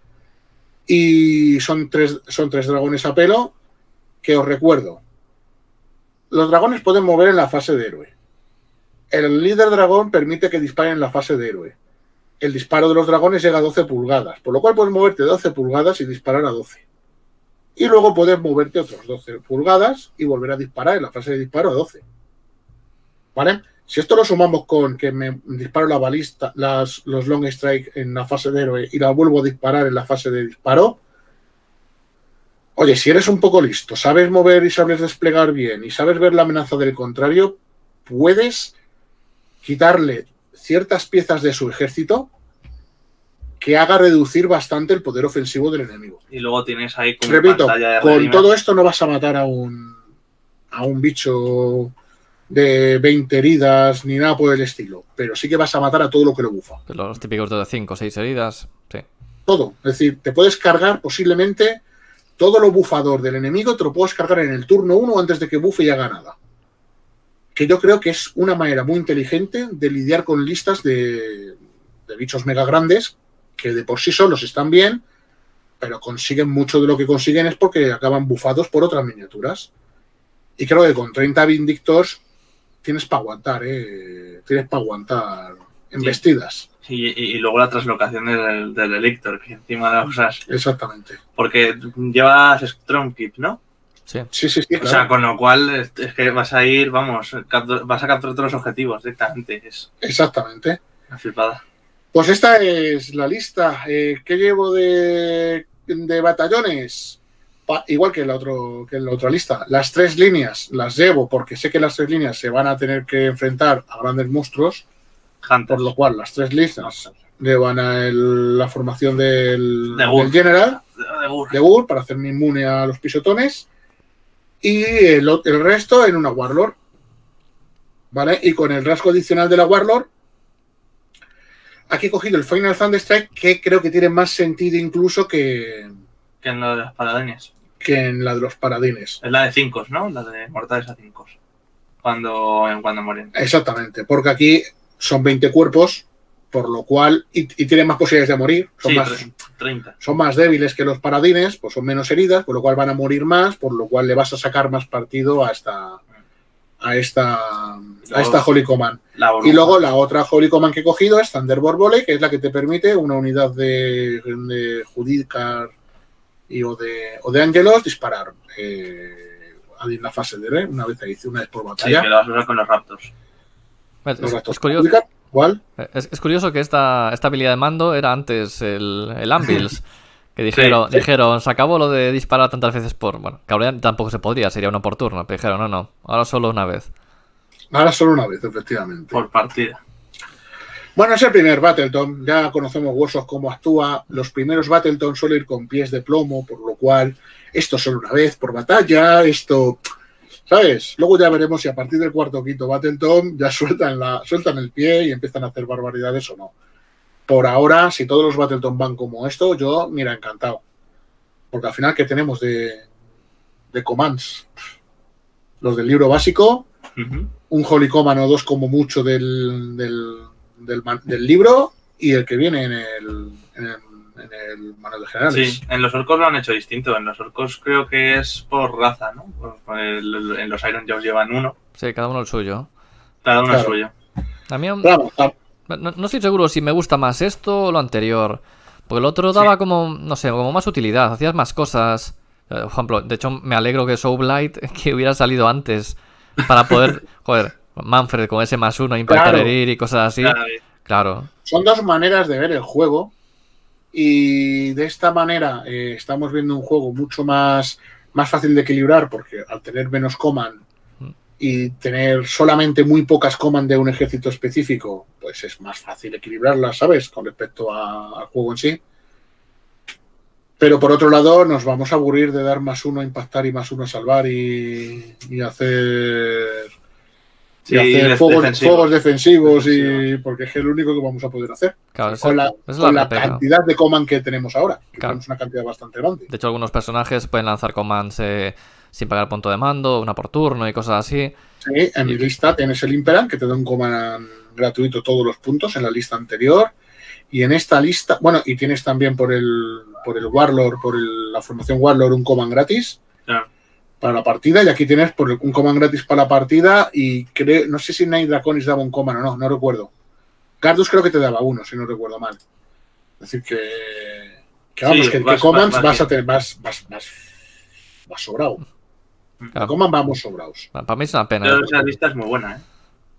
y son tres, son tres dragones a pelo, que os recuerdo. Los dragones pueden mover en la fase de héroe. El líder dragón permite que disparen en la fase de héroe. El disparo de los dragones llega a doce pulgadas, por lo cual puedes moverte doce pulgadas y disparar a doce. Y luego puedes moverte otros doce pulgadas y volver a disparar en la fase de disparo a doce. ¿Vale? Si esto lo sumamos con que me disparo la balista, las, los long strike en la fase de héroe y la vuelvo a disparar en la fase de disparo, oye, si eres un poco listo, sabes mover y sabes desplegar bien y sabes ver la amenaza del contrario, puedes quitarle ciertas piezas de su ejército que haga reducir bastante el poder ofensivo del enemigo. Y luego tienes ahí como Repito, pantalla de con Redeemer. todo esto no vas a matar a un a un bicho de veinte heridas ni nada por el estilo, pero sí que vas a matar a todo lo que lo bufa. Los típicos de cinco o seis heridas. Sí. Todo. Es decir, te puedes cargar posiblemente todo lo bufador del enemigo, te lo puedes cargar en el turno uno antes de que bufe y haga nada. Que yo creo que es una manera muy inteligente de lidiar con listas de, de bichos mega grandes que de por sí solos están bien, pero consiguen mucho de lo que consiguen es porque acaban bufados por otras miniaturas. Y creo que con treinta Vindictos tienes para aguantar, ¿eh? Tienes para aguantar embestidas. Y, y, y luego la translocación del, del Elector, que encima la usas. Exactamente. Porque llevas Stormkeep, ¿no? Sí. Sí, sí, sí. O Claro. sea, con lo cual es, es que vas a ir, vamos, captur- vas a capturar todos los objetivos directamente. Es Exactamente. una flipada. Pues esta es la lista. Eh, ¿Qué llevo de, de batallones? Pa- igual que en, la otro, que en la otra lista. Las tres líneas las llevo porque sé que las tres líneas se van a tener que enfrentar a grandes monstruos, Hunter. por lo cual las tres listas llevan a el- la formación del, De Gur. del General, De Gur. de Gur, para hacerme inmune a los pisotones, y el, o- el resto en una Warlord. ¿Vale? Y con el rasgo adicional de la Warlord, aquí he cogido el Final Thunderstrike, que creo que tiene más sentido incluso que, Que en lo de los paladines. que en la de los paladines. Es la de cinco, ¿no? La de mortales a cinco. Cuando, cuando mueren. Exactamente, porque aquí son veinte cuerpos, por lo cual, y, y tienen más posibilidades de morir, son, Sí, más, tre- treinta. son más débiles que los paladines, pues son menos heridas, por lo cual van a morir más, por lo cual le vas a sacar más partido a esta a esta a esta Holy Command. La Y luego la otra Holy Command que he cogido es Thunderbolt Volley, que es la que te permite una unidad de, de Judicar y o de, o de Angelos disparar eh, ahí en la fase de B, una vez ahí, una vez por Sí, batalla. que lo vas a usar con los Raptors. Es, Los es- Raptors es curioso, publican, igual. es, es curioso que esta, esta habilidad de mando era antes el, el Anvils. Que dijeron, Sí. dijeron, se acabó lo de disparar tantas veces por... Bueno, que ahora tampoco se podría, sería uno por turno. Pero dijeron, no, no, ahora solo una vez. Ahora solo una vez, efectivamente. Por partida. Bueno, es el primer Battleton. Ya conocemos Warsoft cómo actúa. Los primeros Battleton suelen ir con pies de plomo, por lo cual esto solo una vez por batalla, esto... ¿Sabes? Luego ya veremos si a partir del cuarto o quinto Battleton ya sueltan, la, sueltan el pie y empiezan a hacer barbaridades o no. Por ahora, si todos los Battleton van como esto, yo, mira, encantado. Porque al final, ¿qué tenemos de, de commands? Los del libro básico, Ujú. un Holy Command o dos como mucho del, del, del, man- del libro y el que viene en el, en el, en el manual de generales. Sí, en los orcos lo han hecho distinto. En los orcos creo que es por raza, ¿no? Por- por el- en los Iron Jaws llevan uno. Sí, cada uno el suyo. Cada uno es Claro. suyo. A mí aún- Vamos, a- no, no estoy seguro si me gusta más esto o lo anterior. Porque el otro daba como, no sé, como más utilidad. Hacías más cosas. Eh, Por ejemplo, de hecho me alegro que Soulblight que hubiera salido antes. Para poder, joder, Manfred con ese más uno, impactar, Claro. herir y cosas así. Claro, Claro. son dos maneras de ver el juego y de esta manera eh, estamos viendo un juego mucho más, más fácil de equilibrar porque al tener menos command y tener solamente muy pocas command de un ejército específico, pues es más fácil equilibrarlas, ¿sabes? Con respecto a- al juego en sí. Pero por otro lado, nos vamos a aburrir de dar más uno a impactar y más uno a salvar y, y hacer, Sí, y hacer def- fuegos, defensivo. fuegos defensivos, y Defensivo. porque es el único que vamos a poder hacer. Claro, esa- con la, esa es con la la pega. cantidad de command que tenemos ahora, que Claro. tenemos una cantidad bastante grande. De hecho, algunos personajes pueden lanzar commands eh, sin pagar punto de mando, una por turno y cosas así. Sí, en mi lista tienes el Imperant, que te da un command gratuito todos los puntos en la lista anterior. Y en esta lista, bueno, y tienes también por el, por el Warlord, por el- la formación Warlord, un command gratis Claro. para la partida. Y aquí tienes por el- un command gratis para la partida. Y creo, no sé si Night Draconis daba un command o no, no recuerdo. Gardus creo que te daba uno, si no recuerdo mal. Es decir, que, que vamos, Sí, que, que vas- commands vas- vas, vas a tener, vas, vas, vas, vas sobrado. Claro. La command vamos sobrados. Para mí es una pena. Pero esa lista es muy buena, ¿eh?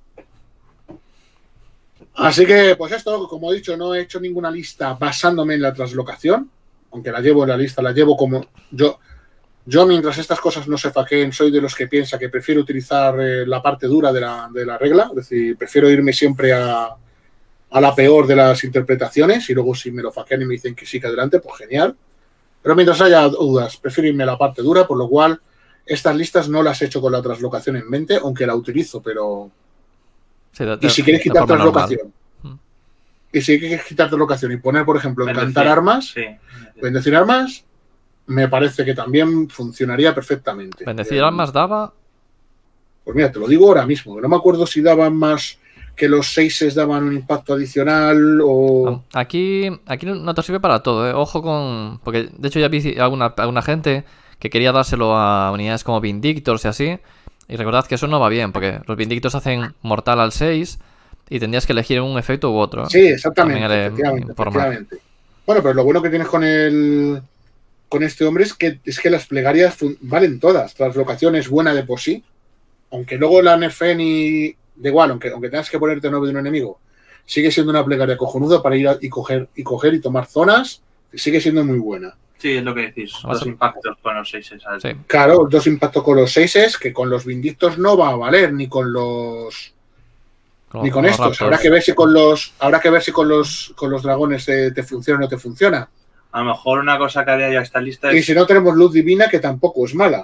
Así que, pues esto, como he dicho, no he hecho ninguna lista basándome en la translocación, aunque la llevo en la lista, la llevo como yo. Yo, mientras estas cosas no se faqueen, soy de los que piensa que prefiero utilizar eh, la parte dura de la, de la regla, es decir, prefiero irme siempre a, a la peor de las interpretaciones y luego si me lo faquean y me dicen que sí, que adelante, pues genial. Pero mientras haya dudas, prefiero irme a la parte dura, por lo cual estas listas no las he hecho con la translocación en mente, aunque la utilizo, pero... Sí, de- de- Y si quieres de quitar forma normal. translocación, Mm. y si quieres quitar translocación y poner, por ejemplo, Bendecir. encantar armas, Sí. bendecir armas, me parece que también funcionaría perfectamente. Bendecir Eh, armas daba. Pues mira, te lo digo ahora mismo, que no me acuerdo si daban más, que los seises daban un impacto adicional o... Aquí, aquí no- no te sirve para todo, ¿eh? Ojo con. Porque de hecho ya vi alguna, alguna gente que quería dárselo a unidades como Vindictors y así. Y recordad que eso no va bien, porque los Vindictors hacen mortal al seis y tendrías que elegir un efecto u otro. Sí, exactamente, También le efectivamente, informa. efectivamente. Bueno, pero lo bueno que tienes con el con este hombre es que es que las plegarias fun- valen todas. Translocación es buena de por sí, aunque luego la nerfen y da igual, aunque, aunque tengas que ponerte nueve de un enemigo, sigue siendo una plegaria cojonuda para ir a- y coger y coger y tomar zonas, sigue siendo muy buena. Sí, es lo que decís. Vas Dos a- impactos con los seis, ¿sabes? Sí. Claro, dos impactos con los seises, que con los vindictos no va a valer, ni con los Como- ni con como estos. Raptors. Habrá que ver si con los habrá que ver si con los con los dragones eh, te funciona o no te funciona. A lo mejor una cosa que haría ya esta lista Y es, si no tenemos luz divina, que tampoco es mala.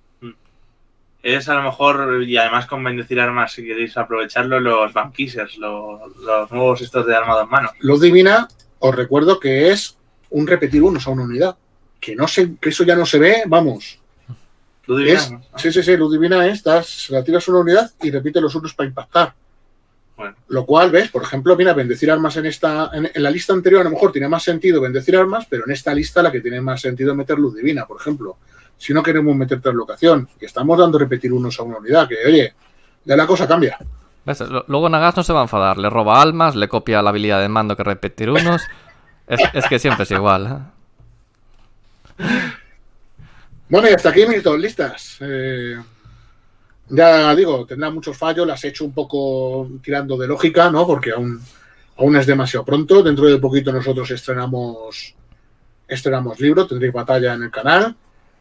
es a lo mejor, y además con bendecir armas, si queréis aprovecharlo, los Bankissers, los, los nuevos estos de arma dos manos. Luz divina, os recuerdo que es un repetir unos a una unidad. Que no sé, que eso ya no se ve, vamos. ¿Tú dirías? Es, ¿no? sí, sí, sí, luz divina es, das, la tiras una unidad y repite los unos para impactar. Bueno, Lo cual, ves, por ejemplo, mira, bendecir armas en esta, en, en la lista anterior a lo mejor tiene más sentido bendecir armas, pero en esta lista la que tiene más sentido es meter luz divina, por ejemplo. Si no queremos meter translocación y estamos dando repetir unos a una unidad, que oye, ya la cosa cambia. ¿Ves? Lo- Luego Nagas no se va a enfadar. Le roba almas, le copia la habilidad de mando que repetir unos. Es, es que siempre es igual. ¿eh? Bueno, y hasta aquí mis dos listas. Eh, ya digo, tendrá muchos fallos, las he hecho un poco tirando de lógica, ¿no? Porque aún, aún es demasiado pronto. Dentro de poquito nosotros estrenamos, estrenamos libro, tendréis batalla en el canal.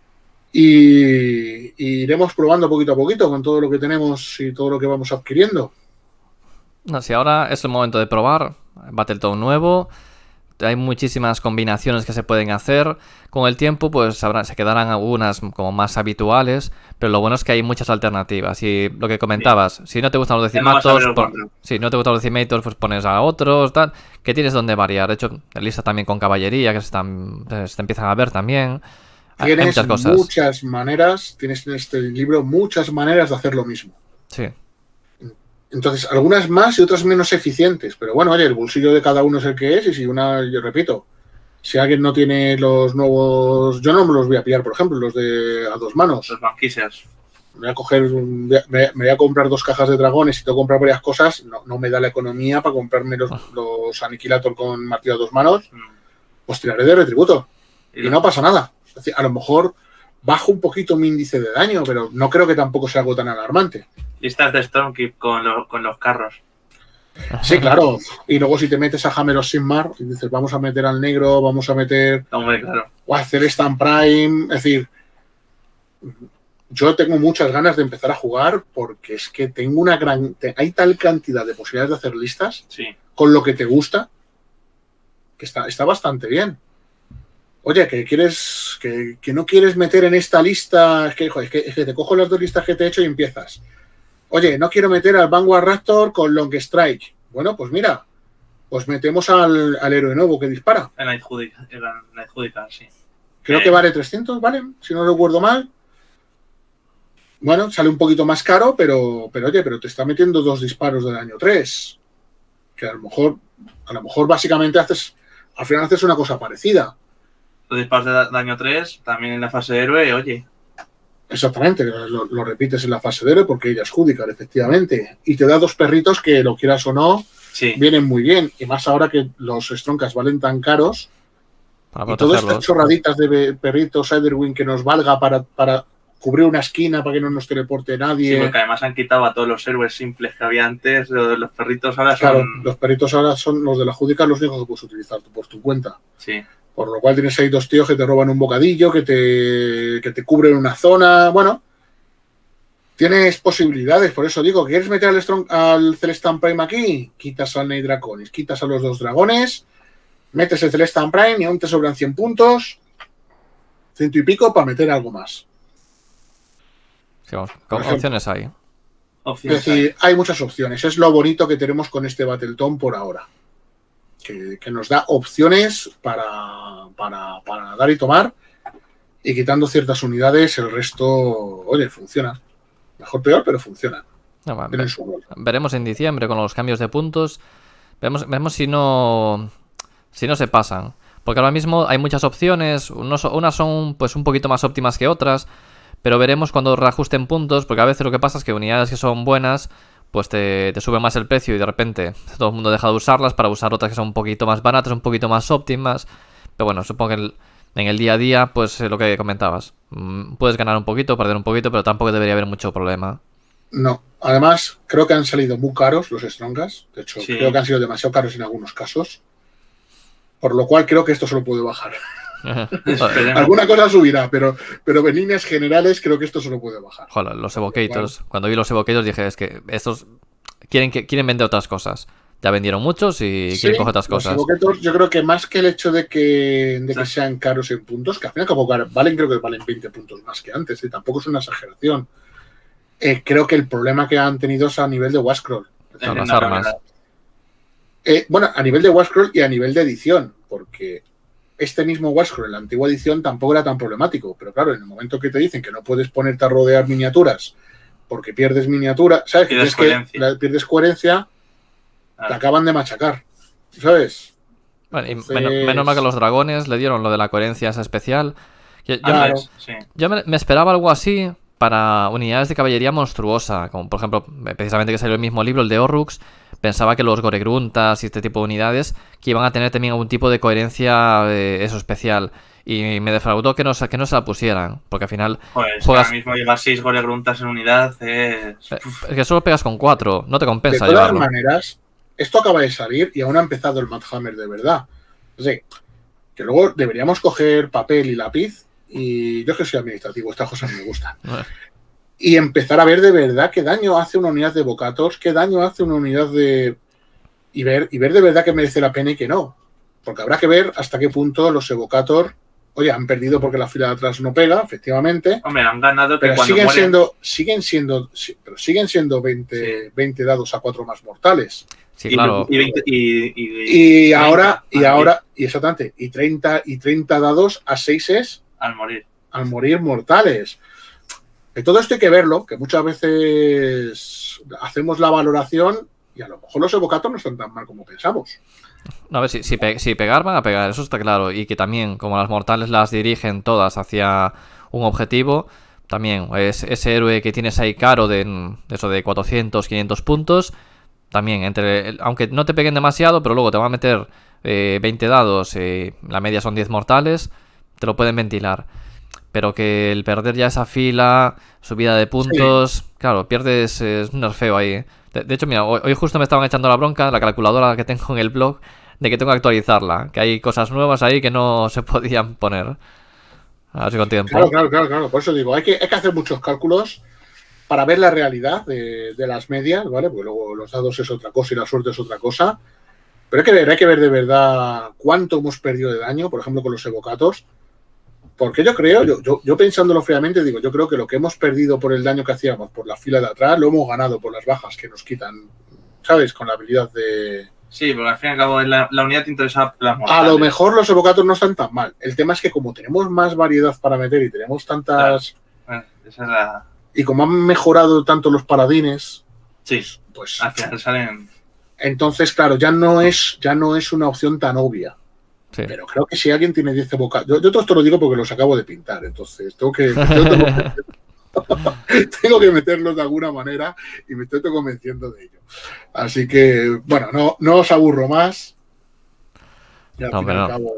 Y, y iremos probando poquito a poquito con todo lo que tenemos y todo lo que vamos adquiriendo. No, si ahora es el momento de probar Battletoad nuevo. Hay muchísimas combinaciones que se pueden hacer. Con el tiempo, pues habrá, se quedarán algunas como más habituales. Pero lo bueno es que hay muchas alternativas. Y lo que comentabas, sí. si no te gustan los decimators, por, si no te gustan los decimators, pues pones a otros, tal. Que tienes donde variar. De hecho, lista también con caballería, que se, están, se empiezan a ver también. Tienes hay muchas cosas. Muchas maneras, tienes en este libro muchas maneras de hacer lo mismo. Sí. Entonces, algunas más y otras menos eficientes. Pero bueno, oye, el bolsillo de cada uno es el que es. Y si una, yo repito, si alguien no tiene los nuevos... Yo no me los voy a pillar, por ejemplo, los de a dos manos. Los banquisers. Me voy a coger, me, me voy a comprar dos cajas de dragones y tengo que comprar varias cosas. No, no me da la economía para comprarme los, los Aniquilator con martillo a dos manos. Pues tiraré de retributo. Y no pasa nada. Es decir, a lo mejor bajo un poquito mi índice de daño, pero no creo que tampoco sea algo tan alarmante. Listas de Stormkeep con, lo, con los carros. Sí, claro. Y luego si te metes a Hammer of Sigmar y dices, vamos a meter al negro, vamos a meter... Hombre, claro. O a hacer Stand Prime. Es decir, yo tengo muchas ganas de empezar a jugar porque es que tengo una gran... Hay tal cantidad de posibilidades de hacer listas sí. con lo que te gusta que está, está bastante bien. Oye, que quieres que, que no quieres meter en esta lista, es que, joder, es que, es que te cojo las dos listas que te he hecho y empiezas. Oye, no quiero meter al Vanguard Raptor con Long Strike. Bueno, pues mira, pues metemos al, al héroe nuevo que dispara. El Night Judicar, el Night Judicar, sí. Creo eh. que vale trescientos, ¿vale? Si no recuerdo mal. Bueno, sale un poquito más caro, pero, pero oye, pero te está metiendo dos disparos del año tres. Que a lo mejor, a lo mejor básicamente haces, al final haces una cosa parecida. Los disparos de daño tres, también en la fase de héroe, oye. Exactamente, lo, lo repites en la fase de héroe porque ella es Judicar, efectivamente. Y te da dos perritos que, lo quieras o no, sí. vienen muy bien. Y más ahora que los Stronkas valen tan caros. Para y todas estas chorraditas de perritos Siderwing que nos valga para, para cubrir una esquina para que no nos teleporte nadie. Sí, porque además han quitado a todos los héroes simples que había antes. Los perritos ahora son... Claro, los perritos ahora son los de la Judicar, los únicos que puedes utilizar por tu cuenta. Sí. Por lo cual tienes ahí dos tíos que te roban un bocadillo, que te, que te cubren una zona. Bueno, tienes posibilidades. Por eso digo, ¿quieres meter al, Strong, al Celestan Prime aquí? Quitas al Ney Draconis, quitas a los dos dragones, metes el Celestan Prime y aún te sobran cien puntos, ciento y pico para meter algo más. Sí, vamos, ¿qué opciones hay? Opciones es decir, hay. hay muchas opciones. Es lo bonito que tenemos con este Battletoad por ahora. Que, que nos da opciones para, para, para dar y tomar, y quitando ciertas unidades, el resto, oye, funciona. Mejor peor, pero funciona. No, va, ver, veremos en diciembre con los cambios de puntos. Veremos, veremos si no si no se pasan. Porque ahora mismo hay muchas opciones. Unos, unas son pues un poquito más óptimas que otras. Pero veremos cuando reajusten puntos. Porque a veces lo que pasa es que unidades que son buenas, pues te, te sube más el precio y de repente todo el mundo deja de usarlas para usar otras que son un poquito más baratas, un poquito más óptimas. Pero bueno, supongo que el, en el día a día, pues eh, lo que comentabas, mmm, puedes ganar un poquito, perder un poquito, pero tampoco debería haber mucho problema. No, además creo que han salido muy caros los Strongas. De hecho, sí. creo que han sido demasiado caros en algunos casos. Por lo cual creo que esto solo puede bajar. Alguna cosa subirá, pero, pero en líneas generales creo que esto solo puede bajar. Joder, los Evocators. Bueno. Cuando vi los Evocators dije, es que estos quieren, que, quieren vender otras cosas. Ya vendieron muchos y sí, quieren coger otras cosas. Los Evocators, yo creo que más que el hecho de que, de que sean caros en puntos, que al final como valen, creo que valen veinte puntos más que antes, y tampoco es una exageración. Eh, creo que el problema que han tenido es a nivel de Warscroll. Son las armas. Eh, bueno, a nivel de Warscroll y a nivel de edición, porque este mismo Warscroll en la antigua edición tampoco era tan problemático, pero claro, en el momento que te dicen que no puedes ponerte a rodear miniaturas porque pierdes miniatura, ¿sabes? Pierdes que coherencia, la, pierdes coherencia ah. te acaban de machacar, ¿sabes? Bueno, y Entonces... menos, menos mal que los dragones le dieron lo de la coherencia esa especial. Yo, yo, claro. me, sí. yo me, me esperaba algo así para unidades de caballería monstruosa, como por ejemplo, precisamente que salió el mismo libro, el de Orrux. Pensaba que los Goregruntas y este tipo de unidades que iban a tener también algún tipo de coherencia eh, eso especial. Y me defraudó que no, se- que no se la pusieran, porque al final Pues juegas... ahora mismo llevar seis goles gruntas en unidad es... eh, Es que solo pegas con cuatro, no te De compensa todas llevarlo. maneras, esto acaba de salir y aún ha empezado el Mad Hammer de verdad. Sí, que luego deberíamos coger papel y lápiz, y yo que soy administrativo, estas cosas me gustan, y empezar a ver de verdad qué daño hace una unidad de Evocatos, qué daño hace una unidad de... Y ver, y ver de verdad que merece la pena y que no. Porque habrá que ver hasta qué punto los Evocator, oye, han perdido porque la fila de atrás no pega, efectivamente, Hombre, han ganado que pero cuando siguen mueren... siendo, siguen siendo, sí, pero siguen siendo veinte, Sí. veinte dados a cuatro más mortales. Sí, y, claro. y, veinte y, y, Y ahora, y al ahora, y exactamente, y treinta, y treinta dados a seis es morir, al morir. al morir mortales. De todo esto hay que verlo, que muchas veces hacemos la valoración y a lo mejor los evocatos no están tan mal como pensamos. No, a ver, si, si, pe- si pegar van a pegar, eso está claro. Y que también, como las mortales las dirigen todas hacia un objetivo, también es ese héroe que tienes ahí caro de, de eso de cuatrocientos, quinientos puntos, también, entre el- aunque no te peguen demasiado, pero luego te van a meter eh, veinte dados, eh, la media son diez mortales, te lo pueden ventilar. Pero que el perder ya esa fila, subida de puntos, claro, pierdes eh, es un nerfeo ahí. ¿eh? De, de hecho, mira, hoy, hoy justo me estaban echando la bronca, la calculadora que tengo en el blog, de que tengo que actualizarla, que hay cosas nuevas ahí que no se podían poner. A ver si con tiempo. Claro, claro, claro, claro. Por eso digo, hay que, hay que hacer muchos cálculos para ver la realidad de, de las medias, ¿vale? Porque luego los dados es otra cosa y la suerte es otra cosa. Pero hay que ver, hay que ver de verdad cuánto hemos perdido de daño, por ejemplo, con los evocatos. Porque yo creo, yo, yo, yo pensándolo fríamente, digo, yo creo que lo que hemos perdido por el daño que hacíamos por la fila de atrás, lo hemos ganado por las bajas que nos quitan, ¿sabes? Con la habilidad de... Sí, porque al fin y al cabo la, la unidad te interesa las A mortales. lo mejor los evocatos no están tan mal. El tema es que como tenemos más variedad para meter y tenemos tantas... Bueno, esa es la... Y como han mejorado tanto los paladines, Sí, pues... al final salen... Entonces, claro, ya no es, ya no es una opción tan obvia. Sí. Pero creo que si alguien tiene diez evocados... Yo, yo todo esto lo digo porque los acabo de pintar, entonces tengo que... yo tengo, que tengo que meterlos de alguna manera y me estoy convenciendo de ello. Así que, bueno, no, no os aburro más. Y al No, fin y pero al no. cabo...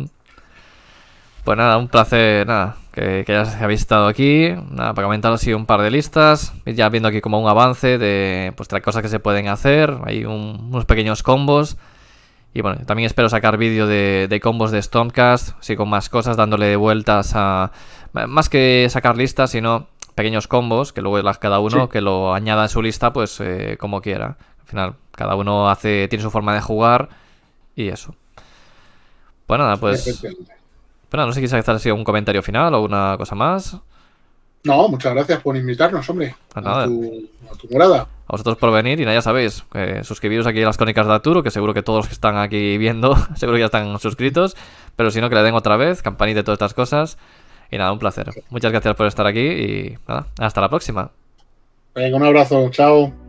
Pues nada, un placer, nada, que, que hayas- que habéis estado aquí, nada, para comentaros así un par de listas, ir ya viendo aquí como un avance de pues de las cosas que se pueden hacer, hay un- unos pequeños combos, y bueno, también espero sacar vídeo de, de combos de Stormcast, así con más cosas, dándole vueltas a, más que sacar listas, sino pequeños combos, que luego las, cada uno Sí. que lo añada en su lista, pues eh, como quiera, al final, cada uno hace, tiene su forma de jugar, y eso. Pues nada, pues... Efectivamente. Pero no sé si quieres hacer así un comentario final o una cosa más. No, muchas gracias por invitarnos, hombre, Pues a nada. tu, a tu morada. A vosotros por venir y nada, ya sabéis, eh, suscribiros aquí a las Crónicas de Arturo, que seguro que todos los que están aquí viendo, seguro que ya están suscritos, pero si no, que le den otra vez, campanita y todas estas cosas. Y nada, un placer. Muchas gracias por estar aquí y nada, hasta la próxima. Venga, un abrazo, chao.